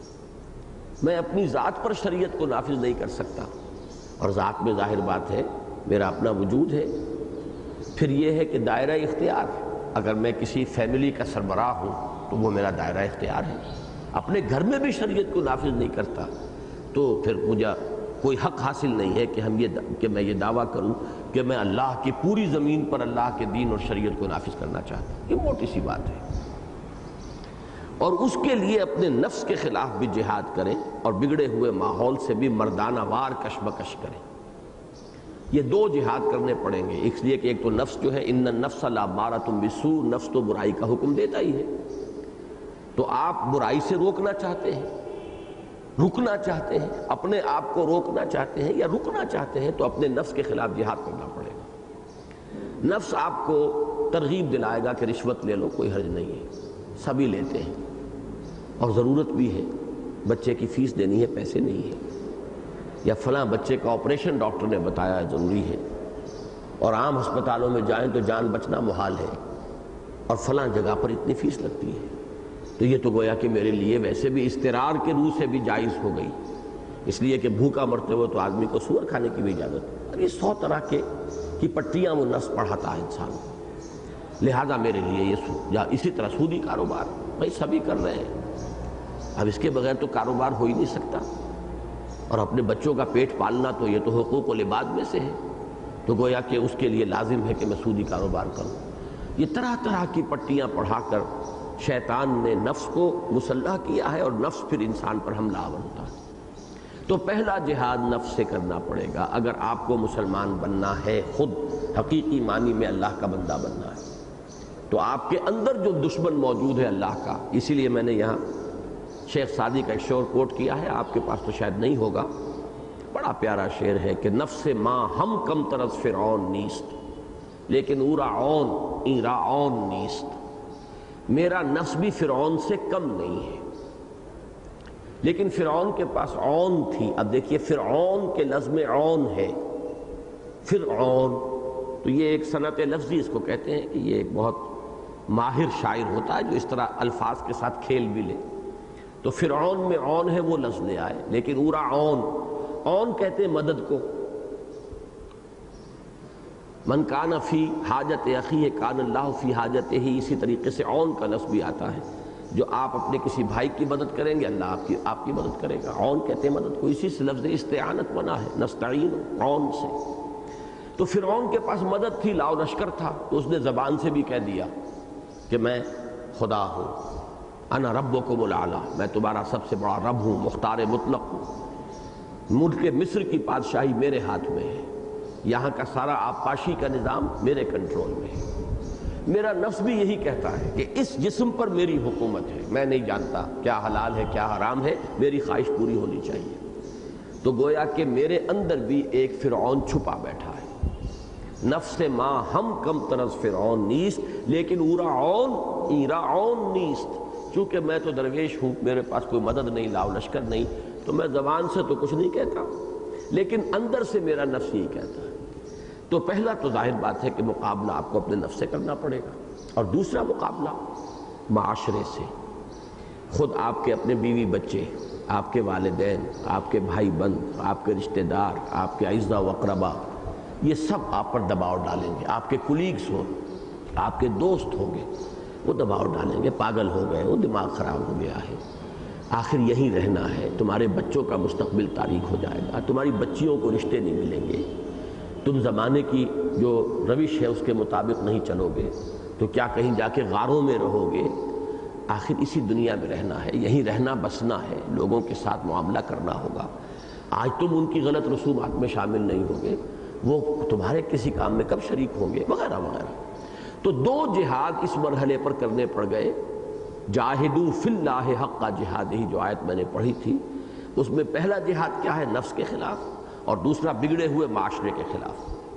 میں اپنی ذات پر شریعت کو نافذ نہیں کر سکتا، اور ذات میں ظاہر بات ہے میرا اپنا وجود ہے۔ پھر یہ ہے کہ دائرہ اختیار، اگر میں کسی فیملی کا سربراہ ہوں تو وہ میرا دائرہ اختیار ہے۔ اپنے گھر میں بھی شریعت کو نافذ نہیں کرتا تو پھر مجھے کوئی حق حاصل نہیں ہے کہ ہم یہ کہ میں یہ دعویٰ کروں کہ میں اللہ کی پوری زمین پر اللہ کے دین اور شریعت کو نافذ کرنا چاہتا ہوں۔ یہ موٹی سی بات ہے۔ اور اس کے لیے اپنے نفس کے خلاف بھی جہاد کریں اور بگڑے ہوئے ماحول سے بھی مردانہ وار کش بکش کریں۔ یہ دو جہاد کرنے پڑیں گے، اس لیے کہ ایک تو نفس جو ہے ان النفس لامارۃ بالسوء، نفس تو برائی کا حکم دیتا ہی ہے۔ تو آپ برائی سے روکنا چاہتے ہیں، رکنا چاہتے ہیں، اپنے آپ کو روکنا چاہتے ہیں یا رکنا چاہتے ہیں تو اپنے نفس کے خلاف جہاد کرنا پڑے گا۔ نفس آپ کو ترغیب دلائے گا کہ رشوت لے لو، کوئی حرج نہیں ہے، سبھی لیتے ہیں اور ضرورت بھی ہے، بچے کی فیس دینی ہے، پیسے نہیں ہے، یا فلاں بچے کا آپریشن ڈاکٹر نے بتایا ضروری ہے، اور عام ہسپتالوں میں جائیں تو جان بچنا محال ہے، اور فلاں جگہ پر اتنی فیس لگتی ہے، تو یہ تو گویا کہ میرے لیے ویسے بھی اضطرار کے روح سے بھی جائز ہو گئی، اس لیے کہ بھوکا مرتے ہوئے تو آدمی کو سور کھانے کی بھی اجازت ہے۔ اور یہ سو طرح کے کی پٹیاں وہ نفس پڑھاتا ہے انسان کو، لہذا میرے لیے یہ سود، یا اسی طرح سودی کاروبار بھائی سبھی کر رہے ہیں، اب اس کے بغیر تو کاروبار ہو ہی نہیں سکتا، اور اپنے بچوں کا پیٹ پالنا تو یہ تو حقوق و لباد میں سے ہے، تو گویا کہ اس کے لیے لازم ہے کہ میں سودی کاروبار کروں۔ یہ طرح طرح کی پٹیاں پڑھا کر شیطان نے نفس کو مسلح کیا ہے، اور نفس پھر انسان پر حملہ آور ہوتا ہے۔ تو پہلا جہاد نفس سے کرنا پڑے گا اگر آپ کو مسلمان بننا ہے، خود حقیقی معنی میں اللہ کا بندہ بننا ہے۔ تو آپ کے اندر جو دشمن موجود ہے اللہ کا، اسی لیے میں نے یہاں شیخ سعدی کا ایک شعر کوٹ کیا ہے، آپ کے پاس تو شاید نہیں ہوگا، بڑا پیارا شعر ہے کہ نفس ماں ہم کم ترس فرعون نیست، لیکن او رعون این رعون نیست۔ میرا نفس بھی فرعون سے کم نہیں ہے، لیکن فرعون کے پاس عون تھی۔ اب دیکھیے فرعون کے لفظ میں عون ہے، فرعون، تو یہ ایک صنعت لفظی اس کو کہتے ہیں کہ یہ ایک بہت ماہر شاعر ہوتا ہے جو اس طرح الفاظ کے ساتھ کھیل بھی لے۔ تو فرعون میں عون ہے وہ لفظ لے آئے، لیکن اورا عون، عون کہتے ہیں مدد کو۔ من کان فی حاجت اخیہ کان اللہ فی حاجتہ ہی، اسی طریقے سے عون کا لفظ بھی آتا ہے، جو آپ اپنے کسی بھائی کی مدد کریں گے اللہ آپ کی آپ کی مدد کرے گا۔ عون کہتے ہیں مدد کو، اسی سے لفظ استعانت بنا ہے، نستعین عون سے۔ تو فرعون کے پاس مدد تھی، لاؤ لشکر تھا، تو اس نے زبان سے بھی کہہ دیا کہ میں خدا ہوں، انا ربکم الاعلی، میں تمہارا سب سے بڑا رب ہوں، مختار مطلق ہوں، ملک مصر کی بادشاہی میرے ہاتھ میں ہے، یہاں کا سارا آبپاشی کا نظام میرے کنٹرول میں ہے، میرا نفس بھی یہی کہتا ہے کہ اس جسم پر میری حکومت ہے، میں نہیں جانتا کیا حلال ہے کیا حرام ہے، میری خواہش پوری ہونی چاہیے۔ تو گویا کہ میرے اندر بھی ایک فرعون چھپا بیٹھا ہے، نفس ما ہم کم طرز فرعون نیست لیکن اورعون ایرعون نیست، چونکہ میں تو درویش ہوں، میرے پاس کوئی مدد نہیں، لاؤ لشکر نہیں، تو میں زبان سے تو کچھ نہیں کہتا، لیکن اندر سے میرا نفس یہی کہتا ہے۔ تو پہلا تو ظاہر بات ہے کہ مقابلہ آپ کو اپنے نفس سے کرنا پڑے گا، اور دوسرا مقابلہ معاشرے سے، خود آپ کے اپنے بیوی بچے، آپ کے والدین، آپ کے بھائی بند، آپ کے رشتہ دار، آپ کے اعزاء و اقربا، یہ سب آپ پر دباؤ ڈالیں گے، آپ کے کولیگز ہوں، آپ کے دوست ہوں گے، وہ دباؤ ڈالیں گے، پاگل ہو گئے وہ، دماغ خراب ہو گیا ہے، آخر یہیں رہنا ہے، تمہارے بچوں کا مستقبل تاریک ہو جائے گا، تمہاری بچیوں کو رشتے نہیں ملیں گے، تم زمانے کی جو روش ہے اس کے مطابق نہیں چلو گے تو کیا کہیں جا کے غاروں میں رہو گے، آخر اسی دنیا میں رہنا ہے، یہیں رہنا بسنا ہے، لوگوں کے ساتھ معاملہ کرنا ہوگا، آج تم ان کی غلط رسومات میں شامل نہیں ہوگے، وہ تمہارے کسی کام میں کب شریک ہوں گے، وغیرہ وغیرہ۔ تو دو جہاد اس مرحلے پر کرنے پڑ گئے، جاہدوا فی اللہ حق جہادہ، جو آیت میں نے پڑھی تھی، اس میں پہلا جہاد کیا ہے؟ نفس کے خلاف، اور دوسرا بگڑے ہوئے معاشرے کے خلاف۔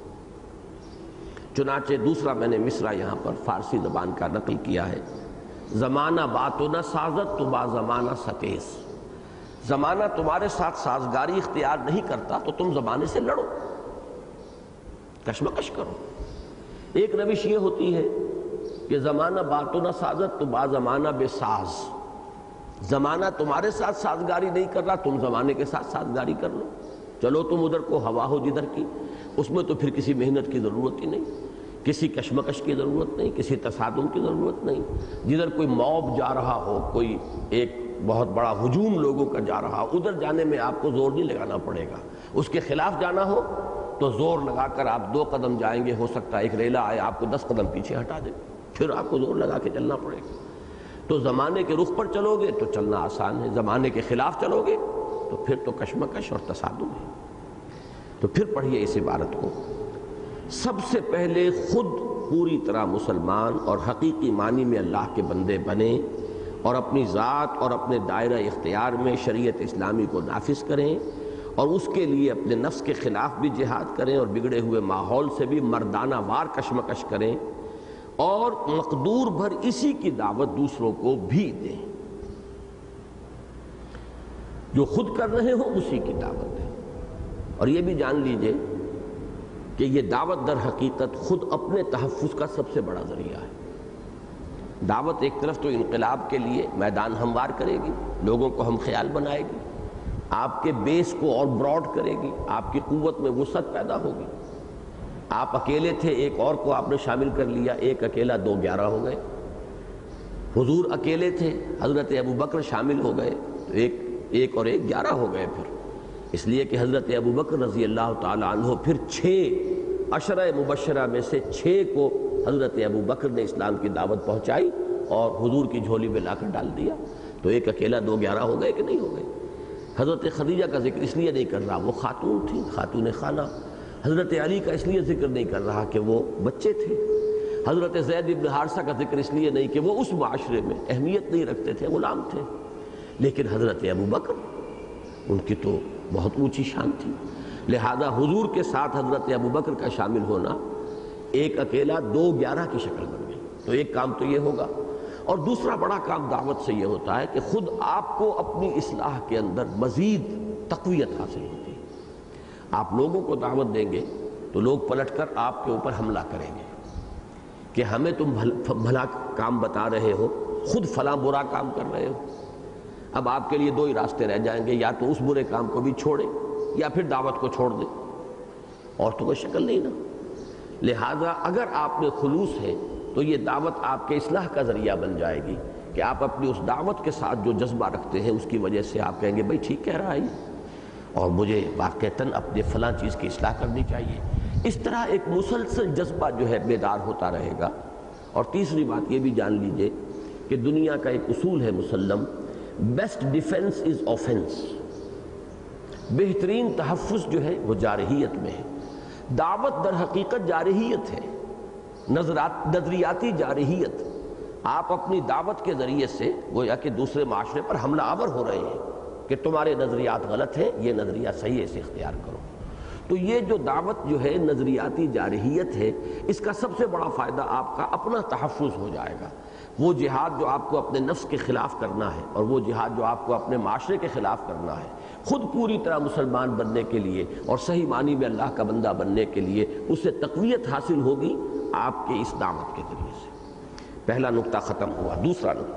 چنانچہ دوسرا میں نے مصرع یہاں پر فارسی زبان کا نقل کیا ہے، زمانہ باتو نہ سازت تو با زمانہ ستیز، زمانہ تمہارے ساتھ سازگاری اختیار نہیں کرتا تو تم زمانے سے لڑو، کشمکش کرو۔ ایک روش یہ ہوتی ہے کہ زمانہ باتو نہ سازت تو با زمانہ بے ساز، زمانہ تمہارے ساتھ سازگاری نہیں کر رہا، تم زمانے کے ساتھ سازگاری کر لو، چلو تم ادھر کو ہوا ہو جدھر کی، اس میں تو پھر کسی محنت کی ضرورت ہی نہیں، کسی کشمکش کی ضرورت نہیں، کسی تصادم کی ضرورت نہیں، جدھر کوئی موب جا رہا ہو، کوئی ایک بہت بڑا ہجوم لوگوں کا جا رہا ہو، ادھر جانے میں آپ کو زور نہیں لگانا پڑے گا، اس کے خلاف جانا ہو تو زور لگا کر آپ دو قدم جائیں گے، ہو سکتا ہے ایک ریلا آئے آپ کو دس قدم پیچھے ہٹا دے، پھر آپ کو زور لگا کے چلنا پڑے گا۔ تو زمانے کے رخ پر چلو گے تو چلنا آسان ہے، زمانے کے خلاف چلو گے تو پھر تو کشمکش اور تصادم ہے۔ تو پھر پڑھیے اس عبارت کو، سب سے پہلے خود پوری طرح مسلمان اور حقیقی معنی میں اللہ کے بندے بنیں اور اپنی ذات اور اپنے دائرہ اختیار میں شریعت اسلامی کو نافذ کریں، اور اس کے لیے اپنے نفس کے خلاف بھی جہاد کریں اور بگڑے ہوئے ماحول سے بھی مردانہ وار کشمکش کریں، اور مقدور بھر اسی کی دعوت دوسروں کو بھی دیں، جو خود کر رہے ہوں اسی کی دعوت دیں۔ اور یہ بھی جان لیجئے کہ یہ دعوت در حقیقت خود اپنے تحفظ کا سب سے بڑا ذریعہ ہے۔ دعوت ایک طرف تو انقلاب کے لیے میدان ہموار کرے گی، لوگوں کو ہم خیال بنائے گی، آپ کے بیس کو اور براڈ کرے گی، آپ کی قوت میں وسعت پیدا ہوگی۔ آپ اکیلے تھے، ایک اور کو آپ نے شامل کر لیا، ایک اکیلا دو گیارہ ہو گئے۔ حضور اکیلے تھے، حضرت ابوبکر شامل ہو گئے تو ایک ایک اور ایک گیارہ ہو گئے پھر، اس لیے کہ حضرت ابوبکر رضی اللہ تعالی عنہ پھر چھ عشرہ مبشرہ میں سے چھ کو حضرت ابوبکر نے اسلام کی دعوت پہنچائی اور حضور کی جھولی میں لا کر ڈال دیا، تو ایک اکیلا دو گیارہ ہو گئے کہ نہیں ہو گئے۔ حضرت خدیجہ کا ذکر اس لیے نہیں کر رہا، وہ خاتون تھی، خاتون خانہ۔ حضرت علی کا اس لیے ذکر نہیں کر رہا کہ وہ بچے تھے۔ حضرت زید بن حارثہ کا ذکر اس لیے نہیں کہ وہ اس معاشرے میں اہمیت نہیں رکھتے تھے، غلام تھے۔ لیکن حضرت ابوبکر، ان کی تو بہت اونچی شان تھی، لہذا حضور کے ساتھ حضرت ابوبکر کا شامل ہونا ایک اکیلا دو گیارہ کی شکل بن گئی۔ تو ایک کام تو یہ ہوگا، اور دوسرا بڑا کام دعوت سے یہ ہوتا ہے کہ خود آپ کو اپنی اصلاح کے اندر مزید تقویت حاصل ہوتی ہے۔ آپ لوگوں کو دعوت دیں گے تو لوگ پلٹ کر آپ کے اوپر حملہ کریں گے کہ ہمیں تم بھلا کام بتا رہے ہو، خود فلاں برا کام کر رہے ہو۔ اب آپ کے لیے دو ہی راستے رہ جائیں گے، یا تو اس برے کام کو بھی چھوڑیں یا پھر دعوت کو چھوڑ دیں، اور تو کوئی شکل نہیں نا۔ لہٰذا اگر آپ میں خلوص ہے تو یہ دعوت آپ کے اصلاح کا ذریعہ بن جائے گی کہ آپ اپنی اس دعوت کے ساتھ جو جذبہ رکھتے ہیں اس کی وجہ سے آپ کہیں گے بھئی ٹھیک کہہ رہا ہے، اور مجھے واقعتاً اپنے فلاں چیز کی اصلاح کرنی چاہیے، اس طرح ایک مسلسل جذبہ جو ہے بیدار ہوتا رہے گا۔ اور تیسری بات یہ بھی جان لیجئے کہ دنیا کا ایک اصول ہے مسلم، بیسٹ ڈیفنس از آفینس، بہترین تحفظ جو ہے وہ جارحیت میں ہے۔ دعوت در حقیقت جارحیت ہے، نظریاتی جارحیت۔ آپ اپنی دعوت کے ذریعے سے گویا کہ دوسرے معاشرے پر حملہ آور ہو رہے ہیں کہ تمہارے نظریات غلط ہیں، یہ نظریہ صحیح ہے، اسے اختیار کرو۔ تو یہ جو دعوت جو ہے نظریاتی جارحیت ہے، اس کا سب سے بڑا فائدہ آپ کا اپنا تحفظ ہو جائے گا۔ وہ جہاد جو آپ کو اپنے نفس کے خلاف کرنا ہے، اور وہ جہاد جو آپ کو اپنے معاشرے کے خلاف کرنا ہے، خود پوری طرح مسلمان بننے کے لیے اور صحیح معنی میں اللہ کا بندہ بننے کے لیے اسے تقویت حاصل ہوگی آپ کے اس دعوت کے ذریعے سے۔ پہلا نقطہ ختم ہوا۔ دوسرا نقطہ،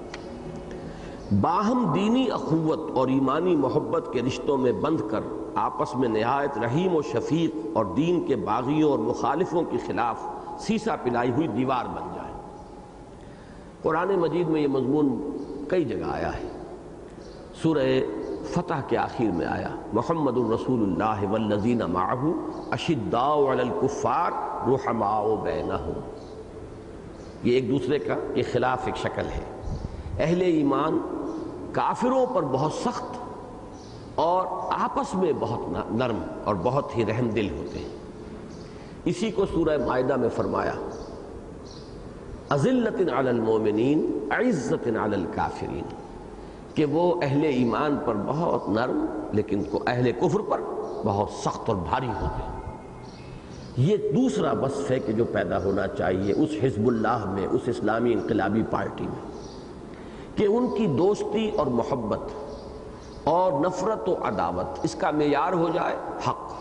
باہم دینی اخوت اور ایمانی محبت کے رشتوں میں بندھ کر آپس میں نہایت رحیم و شفیق اور دین کے باغیوں اور مخالفوں کے خلاف سیسا پلائی ہوئی دیوار بن جائے۔ قرآن مجید میں یہ مضمون کئی جگہ آیا ہے۔ سورہ فتح کے آخر میں آیا، محمد الرسول اللہ والذین معہ اشداء علی الکفار رحماء بینہم۔ یہ ایک دوسرے کا کے خلاف ایک شکل ہے۔ اہل ایمان کافروں پر بہت سخت اور آپس میں بہت نرم اور بہت ہی رحم دل ہوتے ہیں۔ اسی کو سورہ مائدہ میں فرمایا، اذلۃ علی المؤمنین عزۃ علی الکافرین، کہ وہ اہل ایمان پر بہت نرم لیکن کو اہل کفر پر بہت سخت اور بھاری ہوتے ہیں۔ یہ دوسرا وصف ہے کہ جو پیدا ہونا چاہیے اس حزب اللہ میں، اس اسلامی انقلابی پارٹی میں، کہ ان کی دوستی اور محبت اور نفرت و عداوت اس کا معیار ہو جائے حق۔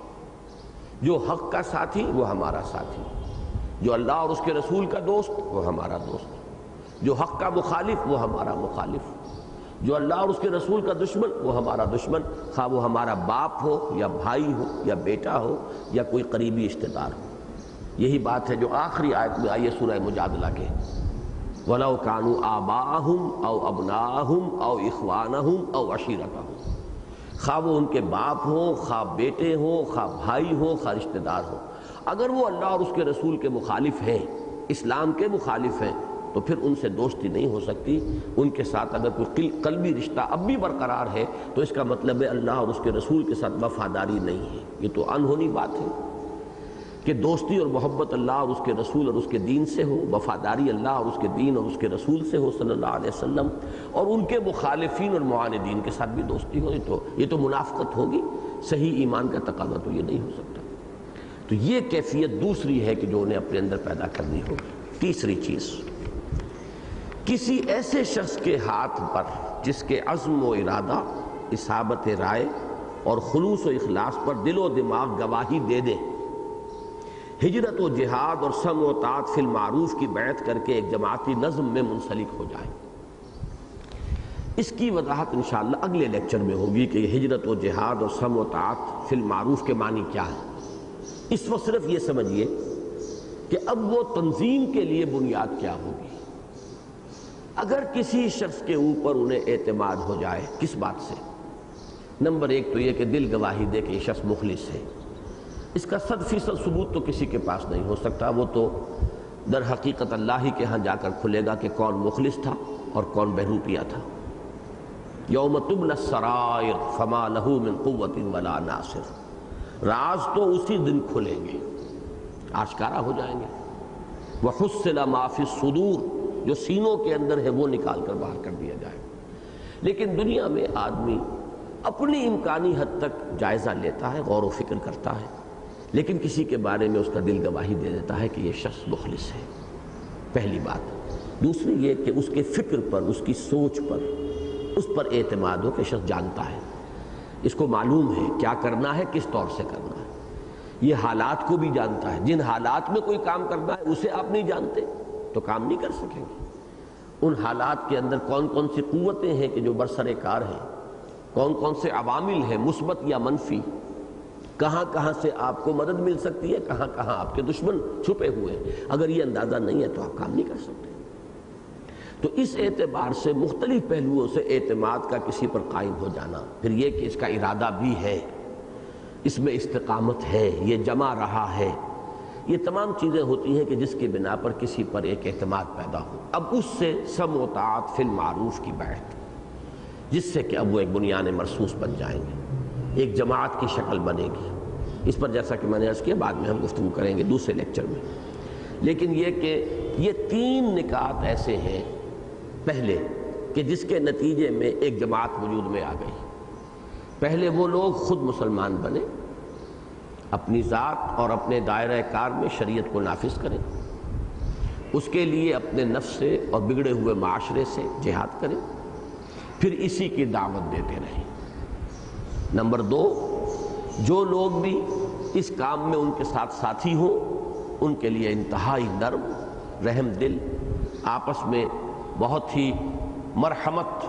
جو حق کا ساتھی وہ ہمارا ساتھی، جو اللہ اور اس کے رسول کا دوست وہ ہمارا دوست، جو حق کا مخالف وہ ہمارا مخالف، جو اللہ اور اس کے رسول کا دشمن وہ ہمارا دشمن، خواہ وہ ہمارا باپ ہو یا بھائی ہو یا بیٹا ہو یا کوئی قریبی رشتہ دار ہو۔ یہی بات ہے جو آخری آیت میں آئی ہے سورہ مجادلہ کے، وَلَوْ كَانُوا آبَاءَهُمْ أَوْ أَبْنَاءَهُمْ أَوْ إِخْوَانَهُمْ أَوْ عَشِيرَتَهُمْ، خواہ وہ ان کے باپ ہوں، خواہ بیٹے ہوں، خواہ بھائی ہوں، خواہ رشتہ دار ہوں، اگر وہ اللہ اور اس کے رسول کے مخالف ہیں، اسلام کے مخالف ہیں، تو پھر ان سے دوستی نہیں ہو سکتی۔ ان کے ساتھ اگر کوئی قلبی رشتہ اب بھی برقرار ہے تو اس کا مطلب ہے اللہ اور اس کے رسول کے ساتھ وفاداری نہیں ہے۔ یہ تو انہونی بات ہے کہ دوستی اور محبت اللہ اور اس کے رسول اور اس کے دین سے ہو، وفاداری اللہ اور اس کے دین اور اس کے رسول سے ہو صلی اللہ علیہ وسلم، اور ان کے مخالفین اور معاندین کے ساتھ بھی دوستی ہو، تو یہ تو منافقت ہوگی۔ صحیح ایمان کا تقاضا تو یہ نہیں ہو سکتا۔ تو یہ کیفیت دوسری ہے کہ جو انہیں اپنے اندر پیدا کرنی ہوگی۔ تیسری چیز، کسی ایسے شخص کے ہاتھ پر جس کے عزم و ارادہ، اصابت رائے اور خلوص و اخلاص پر دل و دماغ گواہی دے دیں، ہجرت و جہاد اور سمع و طاعت فی المعروف کی بیعت کر کے ایک جماعتی نظم میں منسلک ہو جائے۔ اس کی وضاحت انشاءاللہ اگلے لیکچر میں ہوگی کہ یہ ہجرت و جہاد اور سمع و طاعت فی المعروف کے معنی کیا ہے۔ اس وقت صرف یہ سمجھیے کہ اب وہ تنظیم کے لیے بنیاد کیا ہوگی۔ اگر کسی شخص کے اوپر انہیں اعتماد ہو جائے، کس بات سے؟ نمبر ایک تو یہ کہ دل گواہی دے کہ یہ شخص مخلص ہے۔ اس کا صد فیصد ثبوت تو کسی کے پاس نہیں ہو سکتا، وہ تو در حقیقت اللہ ہی کے ہاں جا کر کھلے گا کہ کون مخلص تھا اور کون بہروپیہ تھا۔ یوم تبلی السرائر فما لہ من قوت ولا ناصر، راز تو اسی دن کھلیں گے، آشکارا ہو جائیں گے۔ وحصل ما فی الصدور، جو سینوں کے اندر ہے وہ نکال کر باہر کر دیا جائے۔ لیکن دنیا میں آدمی اپنی امکانی حد تک جائزہ لیتا ہے، غور و فکر کرتا ہے، لیکن کسی کے بارے میں اس کا دل گواہی دے دیتا ہے کہ یہ شخص مخلص ہے۔ پہلی بات۔ دوسری یہ کہ اس کے فکر پر، اس کی سوچ پر، اس پر اعتماد ہو کہ شخص جانتا ہے، اس کو معلوم ہے کیا کرنا ہے، کس طور سے کرنا ہے، یہ حالات کو بھی جانتا ہے۔ جن حالات میں کوئی کام کرنا ہے اسے آپ نہیں جانتے تو کام نہیں کر سکیں گے۔ ان حالات کے اندر کون کون سی قوتیں ہیں کہ جو برسر کار ہیں، کون کون سے عوامل ہیں مثبت یا منفی، کہاں کہاں سے آپ کو مدد مل سکتی ہے، کہاں کہاں آپ کے دشمن چھپے ہوئے ہیں، اگر یہ اندازہ نہیں ہے تو آپ کام نہیں کر سکتے۔ تو اس اعتبار سے مختلف پہلوؤں سے اعتماد کا کسی پر قائم ہو جانا، پھر یہ کہ اس کا ارادہ بھی ہے، اس میں استقامت ہے، یہ جمع رہا ہے، یہ تمام چیزیں ہوتی ہیں کہ جس کی بنا پر کسی پر ایک اعتماد پیدا ہو۔ اب اس سے سمع و طاعت فی المعروف کی بیعت، جس سے کہ اب وہ ایک بنیان مرصوص بن جائیں گے، ایک جماعت کی شکل بنے گی۔ اس پر جیسا کہ میں نے عرض کیا بعد میں ہم گفتگو کریں گے دوسرے لیکچر میں، لیکن یہ کہ یہ تین نکات ایسے ہیں پہلے کہ جس کے نتیجے میں ایک جماعت وجود میں آ گئی۔ پہلے وہ لوگ خود مسلمان بنے، اپنی ذات اور اپنے دائرہ کار میں شریعت کو نافذ کریں، اس کے لیے اپنے نفس سے اور بگڑے ہوئے معاشرے سے جہاد کریں، پھر اسی کی دعوت دیتے رہیں۔ نمبر دو، جو لوگ بھی اس کام میں ان کے ساتھ ساتھی ہوں ان کے لیے انتہائی نرم، رحم دل، آپس میں بہت ہی مرحمت،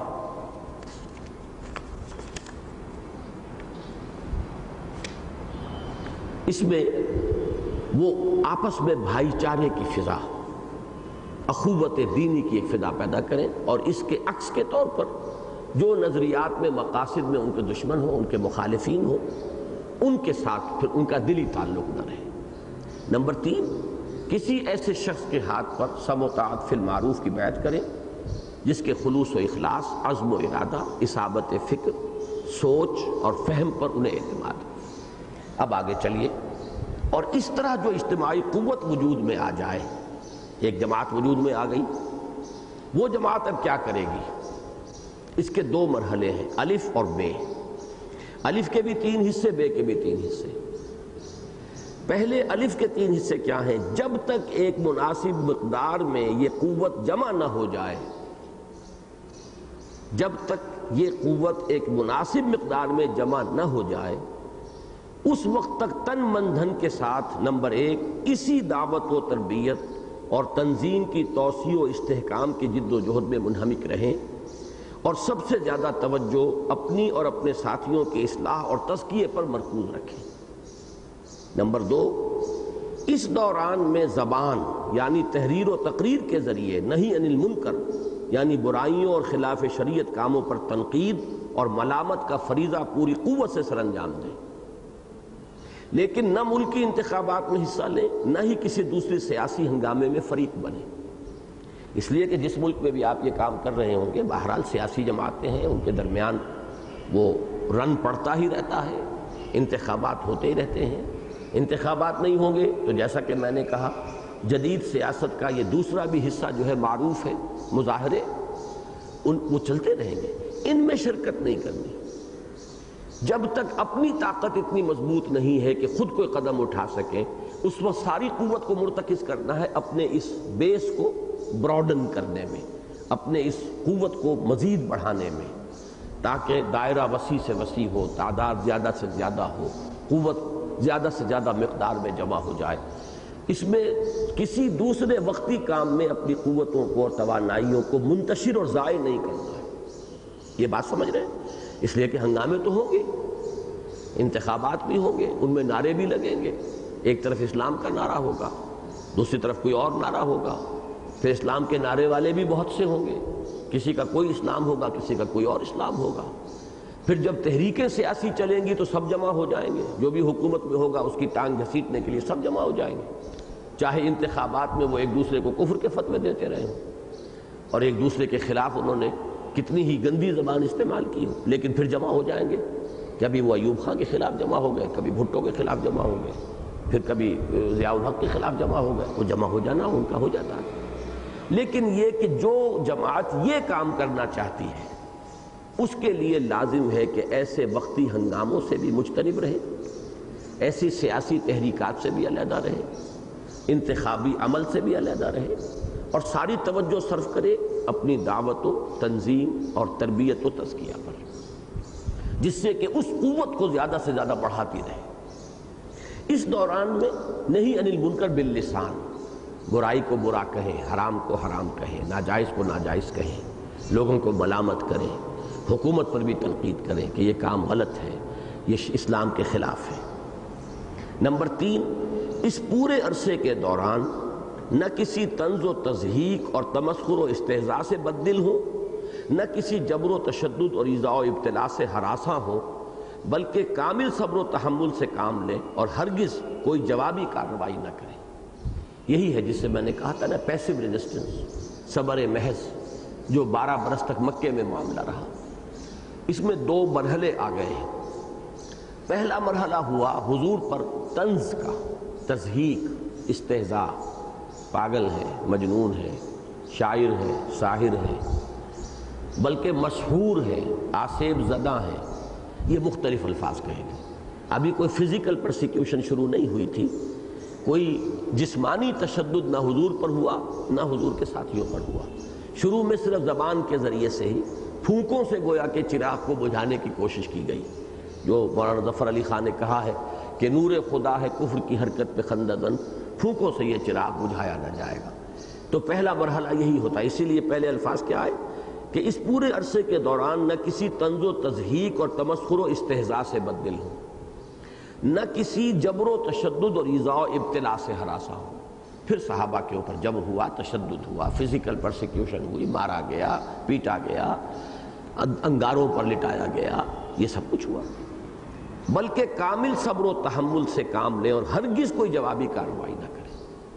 اس میں وہ آپس میں بھائی چارے کی فضا، اخوت دینی کی ایک فضا پیدا کریں، اور اس کے عکس کے طور پر جو نظریات میں مقاصد میں ان کے دشمن ہوں، ان کے مخالفین ہوں، ان کے ساتھ پھر ان کا دلی تعلق نہ رہے۔ نمبر تین، کسی ایسے شخص کے ہاتھ پر سمع و طاعت فی المعروف کی بیعت کریں جس کے خلوص و اخلاص، عزم و ارادہ، اصابت فکر، سوچ اور فہم پر انہیں اعتماد ہے۔ اب آگے چلیے، اور اس طرح جو اجتماعی قوت وجود میں آ جائے، ایک جماعت وجود میں آ گئی، وہ جماعت اب کیا کرے گی؟ اس کے دو مرحلے ہیں، الف اور بے۔ الف کے بھی تین حصے، بے کے بھی تین حصے۔ پہلے الف کے تین حصے کیا ہیں؟ جب تک ایک مناسب مقدار میں یہ قوت جمع نہ ہو جائے، جب تک یہ قوت ایک مناسب مقدار میں جمع نہ ہو جائے، اس وقت تک تن من دھن کے ساتھ نمبر ایک اسی دعوت و تربیت اور تنظیم کی توسیع و استحکام کی جد و جہد میں منہمک رہیں، اور سب سے زیادہ توجہ اپنی اور اپنے ساتھیوں کی اصلاح اور تزکیے پر مرکوز رکھیں۔ نمبر دو، اس دوران میں زبان یعنی تحریر و تقریر کے ذریعے نہی عن المنکر یعنی برائیوں اور خلاف شریعت کاموں پر تنقید اور ملامت کا فریضہ پوری قوت سے سر انجام دیں، لیکن نہ ملکی انتخابات میں حصہ لیں، نہ ہی کسی دوسری سیاسی ہنگامے میں فریق بنیں۔ اس لیے کہ جس ملک میں بھی آپ یہ کام کر رہے ہوں گے، بہرحال سیاسی جماعتیں ہیں، ان کے درمیان وہ رن پڑتا ہی رہتا ہے، انتخابات ہوتے ہی رہتے ہیں۔ انتخابات نہیں ہوں گے تو جیسا کہ میں نے کہا، جدید سیاست کا یہ دوسرا بھی حصہ جو ہے معروف ہے، مظاہرے، ان وہ چلتے رہیں گے، ان میں شرکت نہیں کرنی۔ جب تک اپنی طاقت اتنی مضبوط نہیں ہے کہ خود کوئی قدم اٹھا سکیں، اس وقت ساری قوت کو مرتکز کرنا ہے اپنے اس بیس کو براڈن کرنے میں، اپنے اس قوت کو مزید بڑھانے میں، تاکہ دائرہ وسیع سے وسیع ہو، تعداد زیادہ سے زیادہ ہو، قوت زیادہ سے زیادہ مقدار میں جمع ہو جائے۔ اس میں کسی دوسرے وقتی کام میں اپنی قوتوں کو اور توانائیوں کو منتشر اور ضائع نہیں کرنا ہے۔ یہ بات سمجھ رہے ہیں؟ اس لیے کہ ہنگامے تو ہوں گے، انتخابات بھی ہوں گے، ان میں نعرے بھی لگیں گے، ایک طرف اسلام کا نعرہ ہوگا، دوسری طرف کوئی اور نعرہ ہوگا، پھر اسلام کے نعرے والے بھی بہت سے ہوں گے، کسی کا کوئی اسلام ہوگا، کسی کا کوئی اور اسلام ہوگا۔ پھر جب تحریکیں سیاسی چلیں گی تو سب جمع ہو جائیں گے، جو بھی حکومت میں ہوگا اس کی ٹانگ گھسیٹنے کے لیے سب جمع ہو جائیں گے، چاہے انتخابات میں وہ ایک دوسرے کو کفر کے فتوے دیتے رہے ہوں اور ایک دوسرے کے خلاف انہوں نے کتنی ہی گندی زبان استعمال کی ہو، لیکن پھر جمع ہو جائیں گے۔ کبھی وہ ایوب خان کے خلاف جمع ہو گئے، کبھی بھٹو کے خلاف جمع ہو گئے، پھر کبھی ضیاء الحق کے خلاف جمع ہو گئے، وہ جمع ہو جانا ان کا ہو جاتا ہے۔ لیکن یہ کہ جو جماعت یہ کام کرنا چاہتی ہے، اس کے لیے لازم ہے کہ ایسے وقتی ہنگاموں سے بھی مجتنب رہے، ایسی سیاسی تحریکات سے بھی علیحدہ رہے، انتخابی عمل سے بھی علیحدہ رہے، اور ساری توجہ صرف کرے اپنی دعوت و تنظیم اور تربیت و تزکیہ پر، جس سے کہ اس قوت کو زیادہ سے زیادہ بڑھاتی رہے۔ اس دوران میں نہیں عن المنکر باللسان، برائی کو برا کہیں، حرام کو حرام کہیں، ناجائز کو ناجائز کہیں، لوگوں کو ملامت کریں، حکومت پر بھی تنقید کریں کہ یہ کام غلط ہے، یہ اسلام کے خلاف ہے۔ نمبر تین، اس پورے عرصے کے دوران نہ کسی طنز و تضحیک اور تمسخر و استہزاء سے بددل ہوں، نہ کسی جبر و تشدد اور ایذاء و ابتلاء سے ہراساں ہوں، بلکہ کامل صبر و تحمل سے کام لے اور ہرگز کوئی جوابی کارروائی نہ کرے۔ یہی ہے جس سے میں نے کہا تھا نا پیسو ریزسٹنس، صبر محض، جو بارہ برس تک مکے میں معاملہ رہا۔ اس میں دو مرحلے آ گئے ہیں۔ پہلا مرحلہ ہوا حضور پر طنز کا، تضحیک، استہزاء، پاگل ہے، مجنون ہے، شاعر ہے، ساحر ہے، بلکہ مسحور ہے، آسیب زدہ ہے، یہ مختلف الفاظ کہے گے۔ ابھی کوئی فزیکل پرسیکیوشن شروع نہیں ہوئی تھی، کوئی جسمانی تشدد نہ حضور پر ہوا نہ حضور کے ساتھیوں پر ہوا۔ شروع میں صرف زبان کے ذریعے سے ہی پھونکوں سے گویا کہ چراغ کو بجھانے کی کوشش کی گئی، جو مولانا ظفر علی خان نے کہا ہے کہ نور خدا ہے کفر کی حرکت پہ خندقن، پھونکوں سے یہ چراغ بجھایا نہ جائے گا۔ تو پہلا مرحلہ یہی ہوتا ہے، اسی لیے پہلے الفاظ کیا آئے کہ اس پورے عرصے کے دوران نہ کسی طنز و تضحیک اور تمسخر و استہزاء سے بددل ہو، نہ کسی جبر و تشدد اور ایذاء و ابتلاء سے ہراساں ہو۔ پھر صحابہ کے اوپر جبر ہوا، تشدد ہوا، فزیکل پرسیکیوشن ہوئی، مارا گیا، پیٹا گیا، انگاروں پر لٹایا گیا، یہ سب کچھ ہوا۔ بلکہ کامل صبر و تحمل سے کام لے اور ہرگز کوئی جوابی کارروائی نہ کرے۔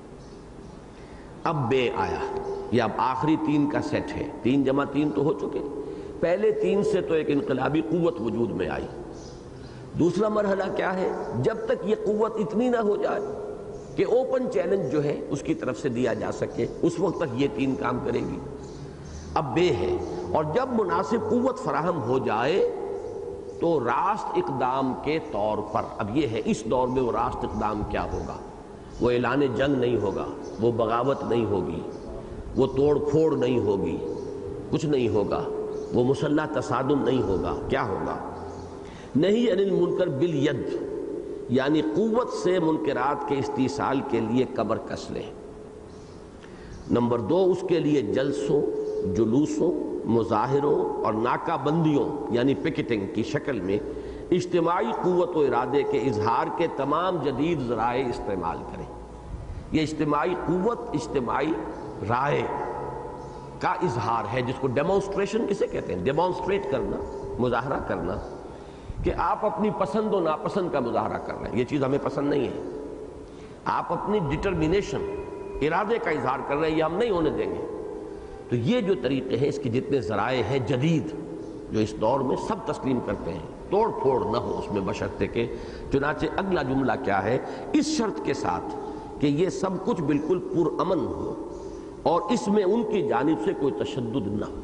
اب بے آیا، یہ اب آخری تین کا سیٹ ہے، تین جمع تین تو ہو چکے، پہلے تین سے تو ایک انقلابی قوت وجود میں آئی۔ دوسرا مرحلہ کیا ہے؟ جب تک یہ قوت اتنی نہ ہو جائے کہ اوپن چیلنج جو ہے اس کی طرف سے دیا جا سکے، اس وقت تک یہ تین کام کرے گی۔ اب بے ہے، اور جب مناسب قوت فراہم ہو جائے تو راست اقدام کے طور پر، اب یہ ہے اس دور میں وہ راست اقدام کیا ہوگا؟ وہ اعلان جنگ نہیں ہوگا، وہ بغاوت نہیں ہوگی، وہ توڑ پھوڑ نہیں ہوگی، کچھ نہیں ہوگا، وہ مسلح تصادم نہیں ہوگا۔ کیا ہوگا؟ نہیں عن المنکر بالید، یعنی قوت سے منکرات کے استیصال کے لیے کمر کس لیں۔ نمبر دو، اس کے لیے جلسوں، جلوسوں، مظاہروں اور ناکہ بندیوں یعنی پکٹنگ کی شکل میں اجتماعی قوت و ارادے کے اظہار کے تمام جدید ذرائع استعمال کریں۔ یہ اجتماعی قوت، اجتماعی رائے کا اظہار ہے، جس کو ڈیمونسٹریشن کسے کہتے ہیں؟ ڈیمونسٹریٹ کرنا، مظاہرہ کرنا، کہ آپ اپنی پسند و ناپسند کا مظاہرہ کر رہے ہیں، یہ چیز ہمیں پسند نہیں ہے، آپ اپنی ڈٹرمینیشن، ارادے کا اظہار کر رہے ہیں، یہ ہم نہیں ہونے دیں گے۔ تو یہ جو طریقے ہیں، اس کے جتنے ذرائع ہیں جدید جو اس دور میں سب تسلیم کرتے ہیں، توڑ پھوڑ نہ ہو اس میں بشرطے کہ، چنانچہ اگلا جملہ کیا ہے؟ اس شرط کے ساتھ کہ یہ سب کچھ بالکل پرامن ہو اور اس میں ان کی جانب سے کوئی تشدد نہ ہو۔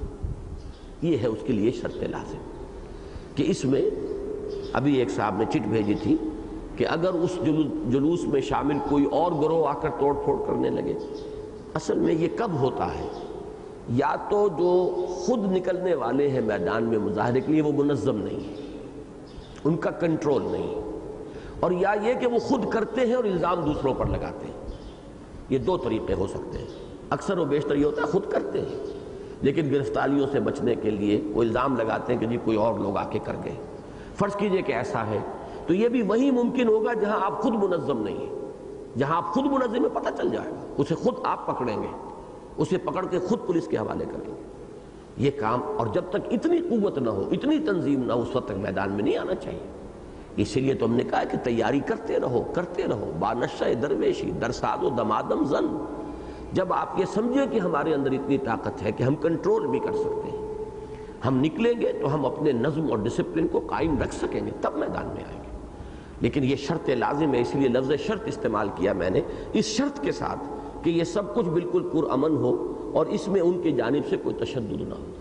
یہ ہے اس کے لیے شرط لازم کہ اس میں، ابھی ایک صاحب نے چٹ بھیجی تھی کہ اگر اس جلوس میں شامل کوئی اور گروہ آ کر توڑ پھوڑ کرنے لگے، اصل میں یہ کب ہوتا ہے؟ یا تو جو خود نکلنے والے ہیں میدان میں مظاہرے کے لیے وہ منظم نہیں ہے، ان کا کنٹرول نہیں، اور یا یہ کہ وہ خود کرتے ہیں اور الزام دوسروں پر لگاتے ہیں۔ یہ دو طریقے ہو سکتے ہیں، اکثر و بیشتر یہ ہوتا ہے خود کرتے ہیں لیکن گرفتاریوں سے بچنے کے لیے وہ الزام لگاتے ہیں کہ جی کوئی اور لوگ آ کے کر گئے۔ فرض کیجئے کہ ایسا ہے تو یہ بھی وہی ممکن ہوگا جہاں آپ خود منظم نہیں ہیں، جہاں آپ خود منظم ہیں پتہ چل جائے گا، اسے خود آپ پکڑیں گے، اسے پکڑ کے خود پولیس کے حوالے کریں گے۔ یہ کام، اور جب تک اتنی قوت نہ ہو، اتنی تنظیم نہ ہو، اس وقت تک میدان میں نہیں آنا چاہیے۔ اسی لیے تو ہم نے کہا کہ تیاری کرتے رہو کرتے رہو بانشہ درویشی درساد و دمادم زن۔ جب آپ یہ سمجھیں کہ ہمارے اندر اتنی طاقت ہے کہ ہم کنٹرول بھی کر سکتے ہیں، ہم نکلیں گے تو ہم اپنے نظم اور ڈسپلن کو قائم رکھ سکیں گے، تب میدان میں آئیں گے۔ لیکن یہ شرط لازم ہے، اس لیے لفظ شرط استعمال کیا میں نے، اس شرط کے ساتھ کہ یہ سب کچھ بالکل پرامن ہو اور اس میں ان کی جانب سے کوئی تشدد نہ ہو۔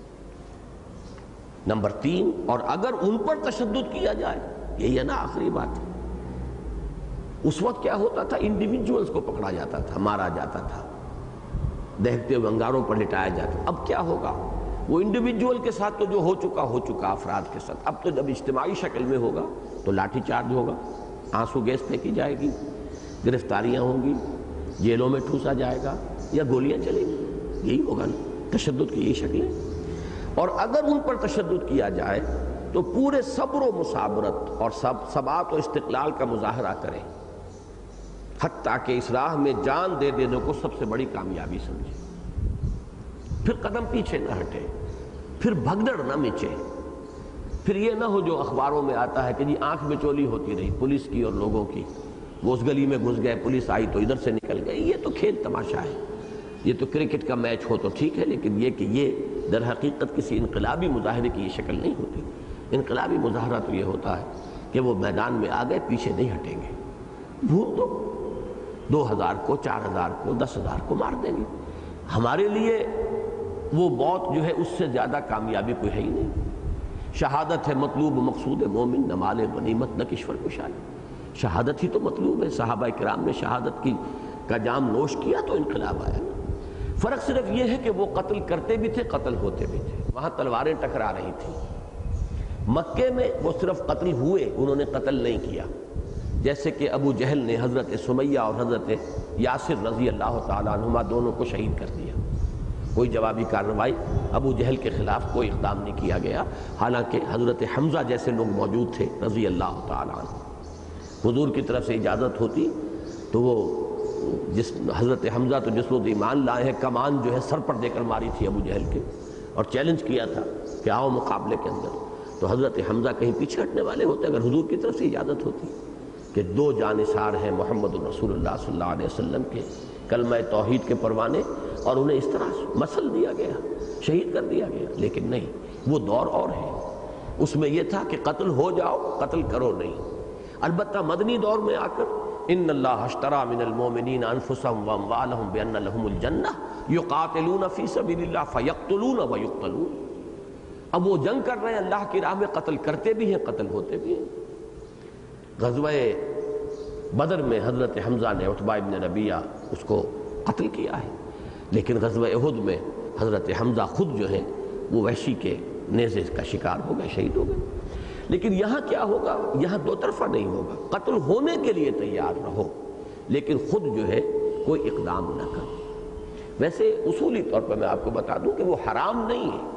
نمبر تین، اور اگر ان پر تشدد کیا جائے، یہی ہے نا آخری بات، اس وقت کیا ہوتا تھا؟ انڈیویجولز کو پکڑا جاتا تھا، مارا جاتا تھا، دہتے ہوئے انگاروں پر لٹایا جاتا۔ اب کیا ہوگا؟ وہ انڈیویجول کے ساتھ تو جو ہو چکا ہو چکا افراد کے ساتھ، اب تو جب اجتماعی شکل میں ہوگا تو لاٹھی چارج ہوگا، آنسو گیس پھینکی جائے گی، گرفتاریاں ہوں گی، جیلوں میں ٹھوسا جائے گا یا گولیاں چلیں گی، یہی ہوگا نا تشدد کی یہی شکلیں۔ اور اگر ان پر تشدد کیا جائے تو پورے صبر و مصابرت اور ثبات و استقلال کا مظاہرہ کریں، حتیٰ کہ اس راہ میں جان دے دینے کو سب سے بڑی کامیابی سمجھے، پھر قدم پیچھے نہ ہٹے، پھر بھگدڑ نہ مچے، پھر یہ نہ ہو جو اخباروں میں آتا ہے کہ جی آنکھ میں چولی ہوتی رہی پولیس کی اور لوگوں کی، وہ اس گلی میں گھس گئے، پولیس آئی تو ادھر سے نکل گئے. یہ تو کھیل تماشا ہے، یہ تو کرکٹ کا میچ ہو تو ٹھیک ہے، لیکن یہ کہ یہ در حقیقت کسی انقلابی مظاہرے کی یہ شکل نہیں ہوتی. انقلابی مظاہرہ تو یہ ہوتا ہے کہ وہ میدان میں آ گئے، پیچھے نہیں ہٹیں گے، بھول دو، دو ہزار کو، چار ہزار کو، دس ہزار کو مار دیں گے. ہمارے لیے وہ موت جو ہے اس سے زیادہ کامیابی کوئی ہے ہی نہیں. شہادت ہے مطلوب مقصود مومن، نہ مال غنیمت نہ کشور کشائی. شہادت ہی تو مطلوب ہے. صحابہ کرام نے شہادت کی کا جام نوش کیا تو انقلاب آیا. فرق صرف یہ ہے کہ وہ قتل کرتے بھی تھے، قتل ہوتے بھی تھے. وہاں تلواریں ٹکرا رہی تھیں. مکے میں وہ صرف قتل ہوئے، انہوں نے قتل نہیں کیا. جیسے کہ ابو جہل نے حضرت سمیہ اور حضرت یاسر رضی اللہ تعالیٰ عنہما دونوں کو شہید کر دیا. کوئی جوابی کارروائی ابو جہل کے خلاف کوئی اقدام نہیں کیا گیا، حالانکہ حضرت حمزہ جیسے لوگ موجود تھے رضی اللہ تعالیٰ عنہ. حضور کی طرف سے اجازت ہوتی تو وہ جس حضرت حمزہ تو جس وقت ایمان لائے ہیں، کمان جو ہے سر پر دے کر ماری تھی ابو جہل کے، اور چیلنج کیا تھا کہ آؤ مقابلے کے اندر. تو حضرت حمزہ کہیں پیچھے ہٹنے والے ہوتے اگر حضور کی طرف سے اجازت ہوتی کہ دو جانثار ہیں محمد رسول اللہ صلی اللہ علیہ وسلم کے، کلمہ توحید کے پروانے، اور انہیں اس طرح مسل دیا گیا، شہید کر دیا گیا. لیکن نہیں، وہ دور اور ہے. اس میں یہ تھا کہ قتل ہو جاؤ، قتل کرو نہیں. البتہ مدنی دور میں آ کر ان اللہ اشترى من المؤمنین انفسهم واموالهم بان لهم الجنہ یقاتلون فی سبیل اللہ فیقتلون ویقتلون. اب وہ جنگ کر رہے ہیں اللہ کی راہ میں، قتل کرتے بھی ہیں، قتل ہوتے بھی ہیں. غزوہ بدر میں حضرت حمزہ نے عتبہ ابن ربیعہ اس کو قتل کیا ہے، لیکن غزوہ احد میں حضرت حمزہ خود جو ہے وہ وحشی کے نیزے کا شکار ہو گئے، شہید ہو گئے. لیکن یہاں کیا ہوگا؟ یہاں دو طرفہ نہیں ہوگا. قتل ہونے کے لیے تیار رہو، لیکن خود جو ہے کوئی اقدام نہ کرو. ویسے اصولی طور پر میں آپ کو بتا دوں کہ وہ حرام نہیں ہے.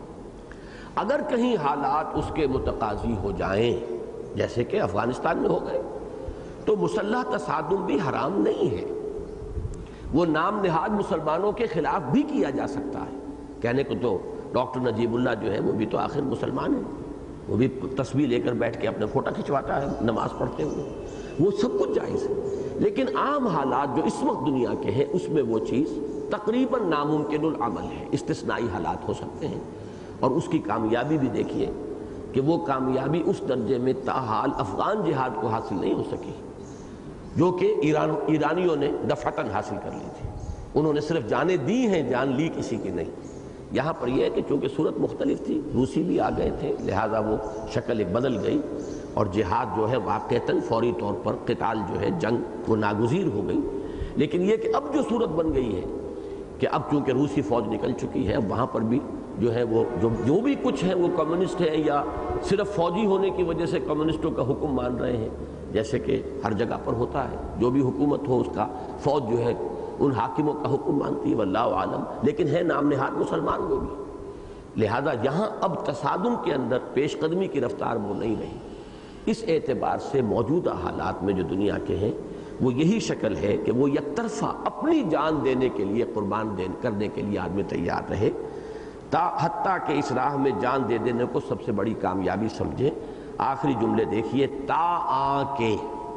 اگر کہیں حالات اس کے متقاضی ہو جائیں، جیسے کہ افغانستان میں ہو گئے، تو مسلح تصادم بھی حرام نہیں ہے. وہ نام نہاد مسلمانوں کے خلاف بھی کیا جا سکتا ہے. کہنے کو تو ڈاکٹر نجیب اللہ جو ہے وہ بھی تو آخر مسلمان ہے، وہ بھی تصویر لے کر بیٹھ کے اپنے فوٹو کھنچواتا ہے نماز پڑھتے ہوئے، وہ سب کچھ جائز ہے. لیکن عام حالات جو اس وقت دنیا کے ہیں اس میں وہ چیز تقریباً ناممکن العمل ہے. استثنائی حالات ہو سکتے ہیں، اور اس کی کامیابی بھی دیکھیے کہ وہ کامیابی اس درجے میں تاحال افغان جہاد کو حاصل نہیں ہو سکی جو کہ ایران ایرانیوں نے دفعتاً حاصل کر لی تھی. انہوں نے صرف جانیں دی ہیں، جان لی کسی کی نہیں. یہاں پر یہ ہے کہ چونکہ صورت مختلف تھی، روسی بھی آ گئے تھے، لہٰذا وہ شکل ایک بدل گئی، اور جہاد جو ہے واقعتاً فوری طور پر قتال جو ہے جنگ وہ ناگزیر ہو گئی. لیکن یہ کہ اب جو صورت بن گئی ہے کہ اب چونکہ روسی فوج نکل چکی ہے، اب وہاں پر بھی جو ہے وہ جو جو بھی کچھ ہے وہ کمیونسٹ ہیں، یا صرف فوجی ہونے کی وجہ سے کمیونسٹوں کا حکم مان رہے ہیں، جیسے کہ ہر جگہ پر ہوتا ہے. جو بھی حکومت ہو اس کا فوج جو ہے ان حاکموں کا حکم مانتی ہے، واللہ عالم. لیکن ہے نام نہاد مسلمان وہ بھی. لہذا یہاں اب تصادم کے اندر پیش قدمی کی رفتار وہ نہیں رہی. اس اعتبار سے موجودہ حالات میں جو دنیا کے ہیں وہ یہی شکل ہے کہ وہ یک طرفہ اپنی جان دینے کے لیے، قربان کرنے کے لیے آدمی تیار رہے، تا حتیٰ کہ اس راہ میں جان دے دینے کو سب سے بڑی کامیابی سمجھے. آخری جملے دیکھیے، تا آ کے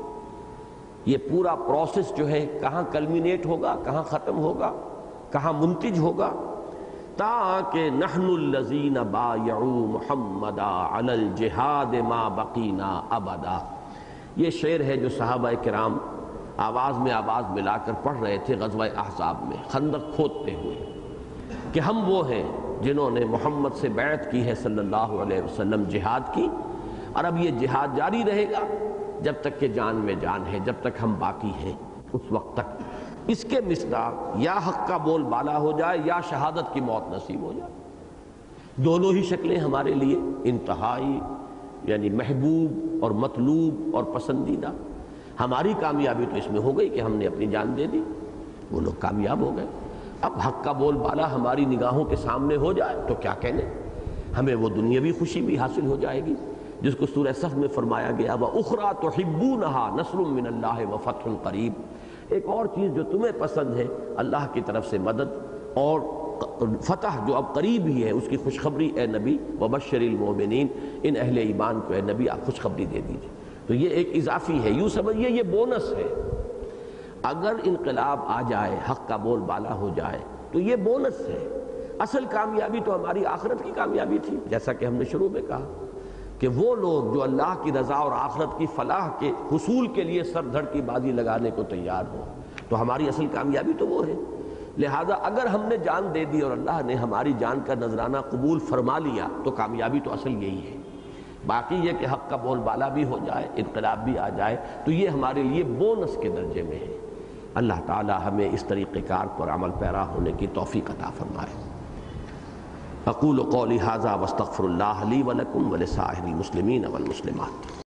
یہ پورا پروسیس جو ہے کہاں کلمینیٹ ہوگا، کہاں ختم ہوگا، کہاں منتج ہوگا. تا کہ نحن الذین بایعوا محمدا علی الجہاد ما بقینا ابدا. یہ شعر ہے جو صحابہ کرام آواز میں آواز ملا کر پڑھ رہے تھے غزوہ احزاب میں خندق کھودتے ہوئے، کہ ہم وہ ہیں جنہوں نے محمد سے بیعت کی ہے صلی اللہ علیہ وسلم، جہاد کی، اور اب یہ جہاد جاری رہے گا جب تک کہ جان میں جان ہے، جب تک ہم باقی ہیں اس وقت تک. اس کے مصداق یا حق کا بول بالا ہو جائے یا شہادت کی موت نصیب ہو جائے. دونوں ہی شکلیں ہمارے لیے انتہائی یعنی محبوب اور مطلوب اور پسندیدہ. ہماری کامیابی تو اس میں ہو گئی کہ ہم نے اپنی جان دے دی، وہ لوگ کامیاب ہو گئے. اب حق کا بول بالا ہماری نگاہوں کے سامنے ہو جائے تو کیا کہنے، ہمیں وہ دنیاوی خوشی بھی حاصل ہو جائے گی جس کو سورہ صف میں فرمایا گیا وَأُخْرَى تُحِبُّونَهَا نَصْرٌ مِّنَ اللَّهِ وَفَتْحٌ قَرِيبٌ. ایک اور چیز جو تمہیں پسند ہے، اللہ کی طرف سے مدد اور فتح جو اب قریب ہی ہے اس کی خوشخبری اے نبی وبشر المؤمنین، ان اہل ایمان کو اے نبی آپ خوشخبری دے دیجیے۔ تو یہ ایک اضافی ہے، یوں سمجھیے یہ بونس ہے۔ اگر انقلاب آ جائے، حق کا بول بالا ہو جائے تو یہ بونس ہے۔ اصل کامیابی تو ہماری آخرت کی کامیابی تھی، جیسا کہ ہم نے شروع میں کہا کہ وہ لوگ جو اللہ کی رضا اور آخرت کی فلاح کے حصول کے لیے سر دھڑ کی بازی لگانے کو تیار ہو، تو ہماری اصل کامیابی تو وہ ہے۔ لہذا اگر ہم نے جان دے دی اور اللہ نے ہماری جان کا نذرانہ قبول فرما لیا تو کامیابی تو اصل یہی ہے۔ باقی یہ کہ حق کا بول بالا بھی ہو جائے، انقلاب بھی آ جائے تو یہ ہمارے لیے بونس کے درجے میں ہے۔ اللہ تعالی ہمیں اس طریقہ کار پر عمل پیرا ہونے کی توفیق عطا فرمائے۔ اقول قولی ھذا واستغفر اللہ لی ولکم ولسائر المسلمین والمسلمات۔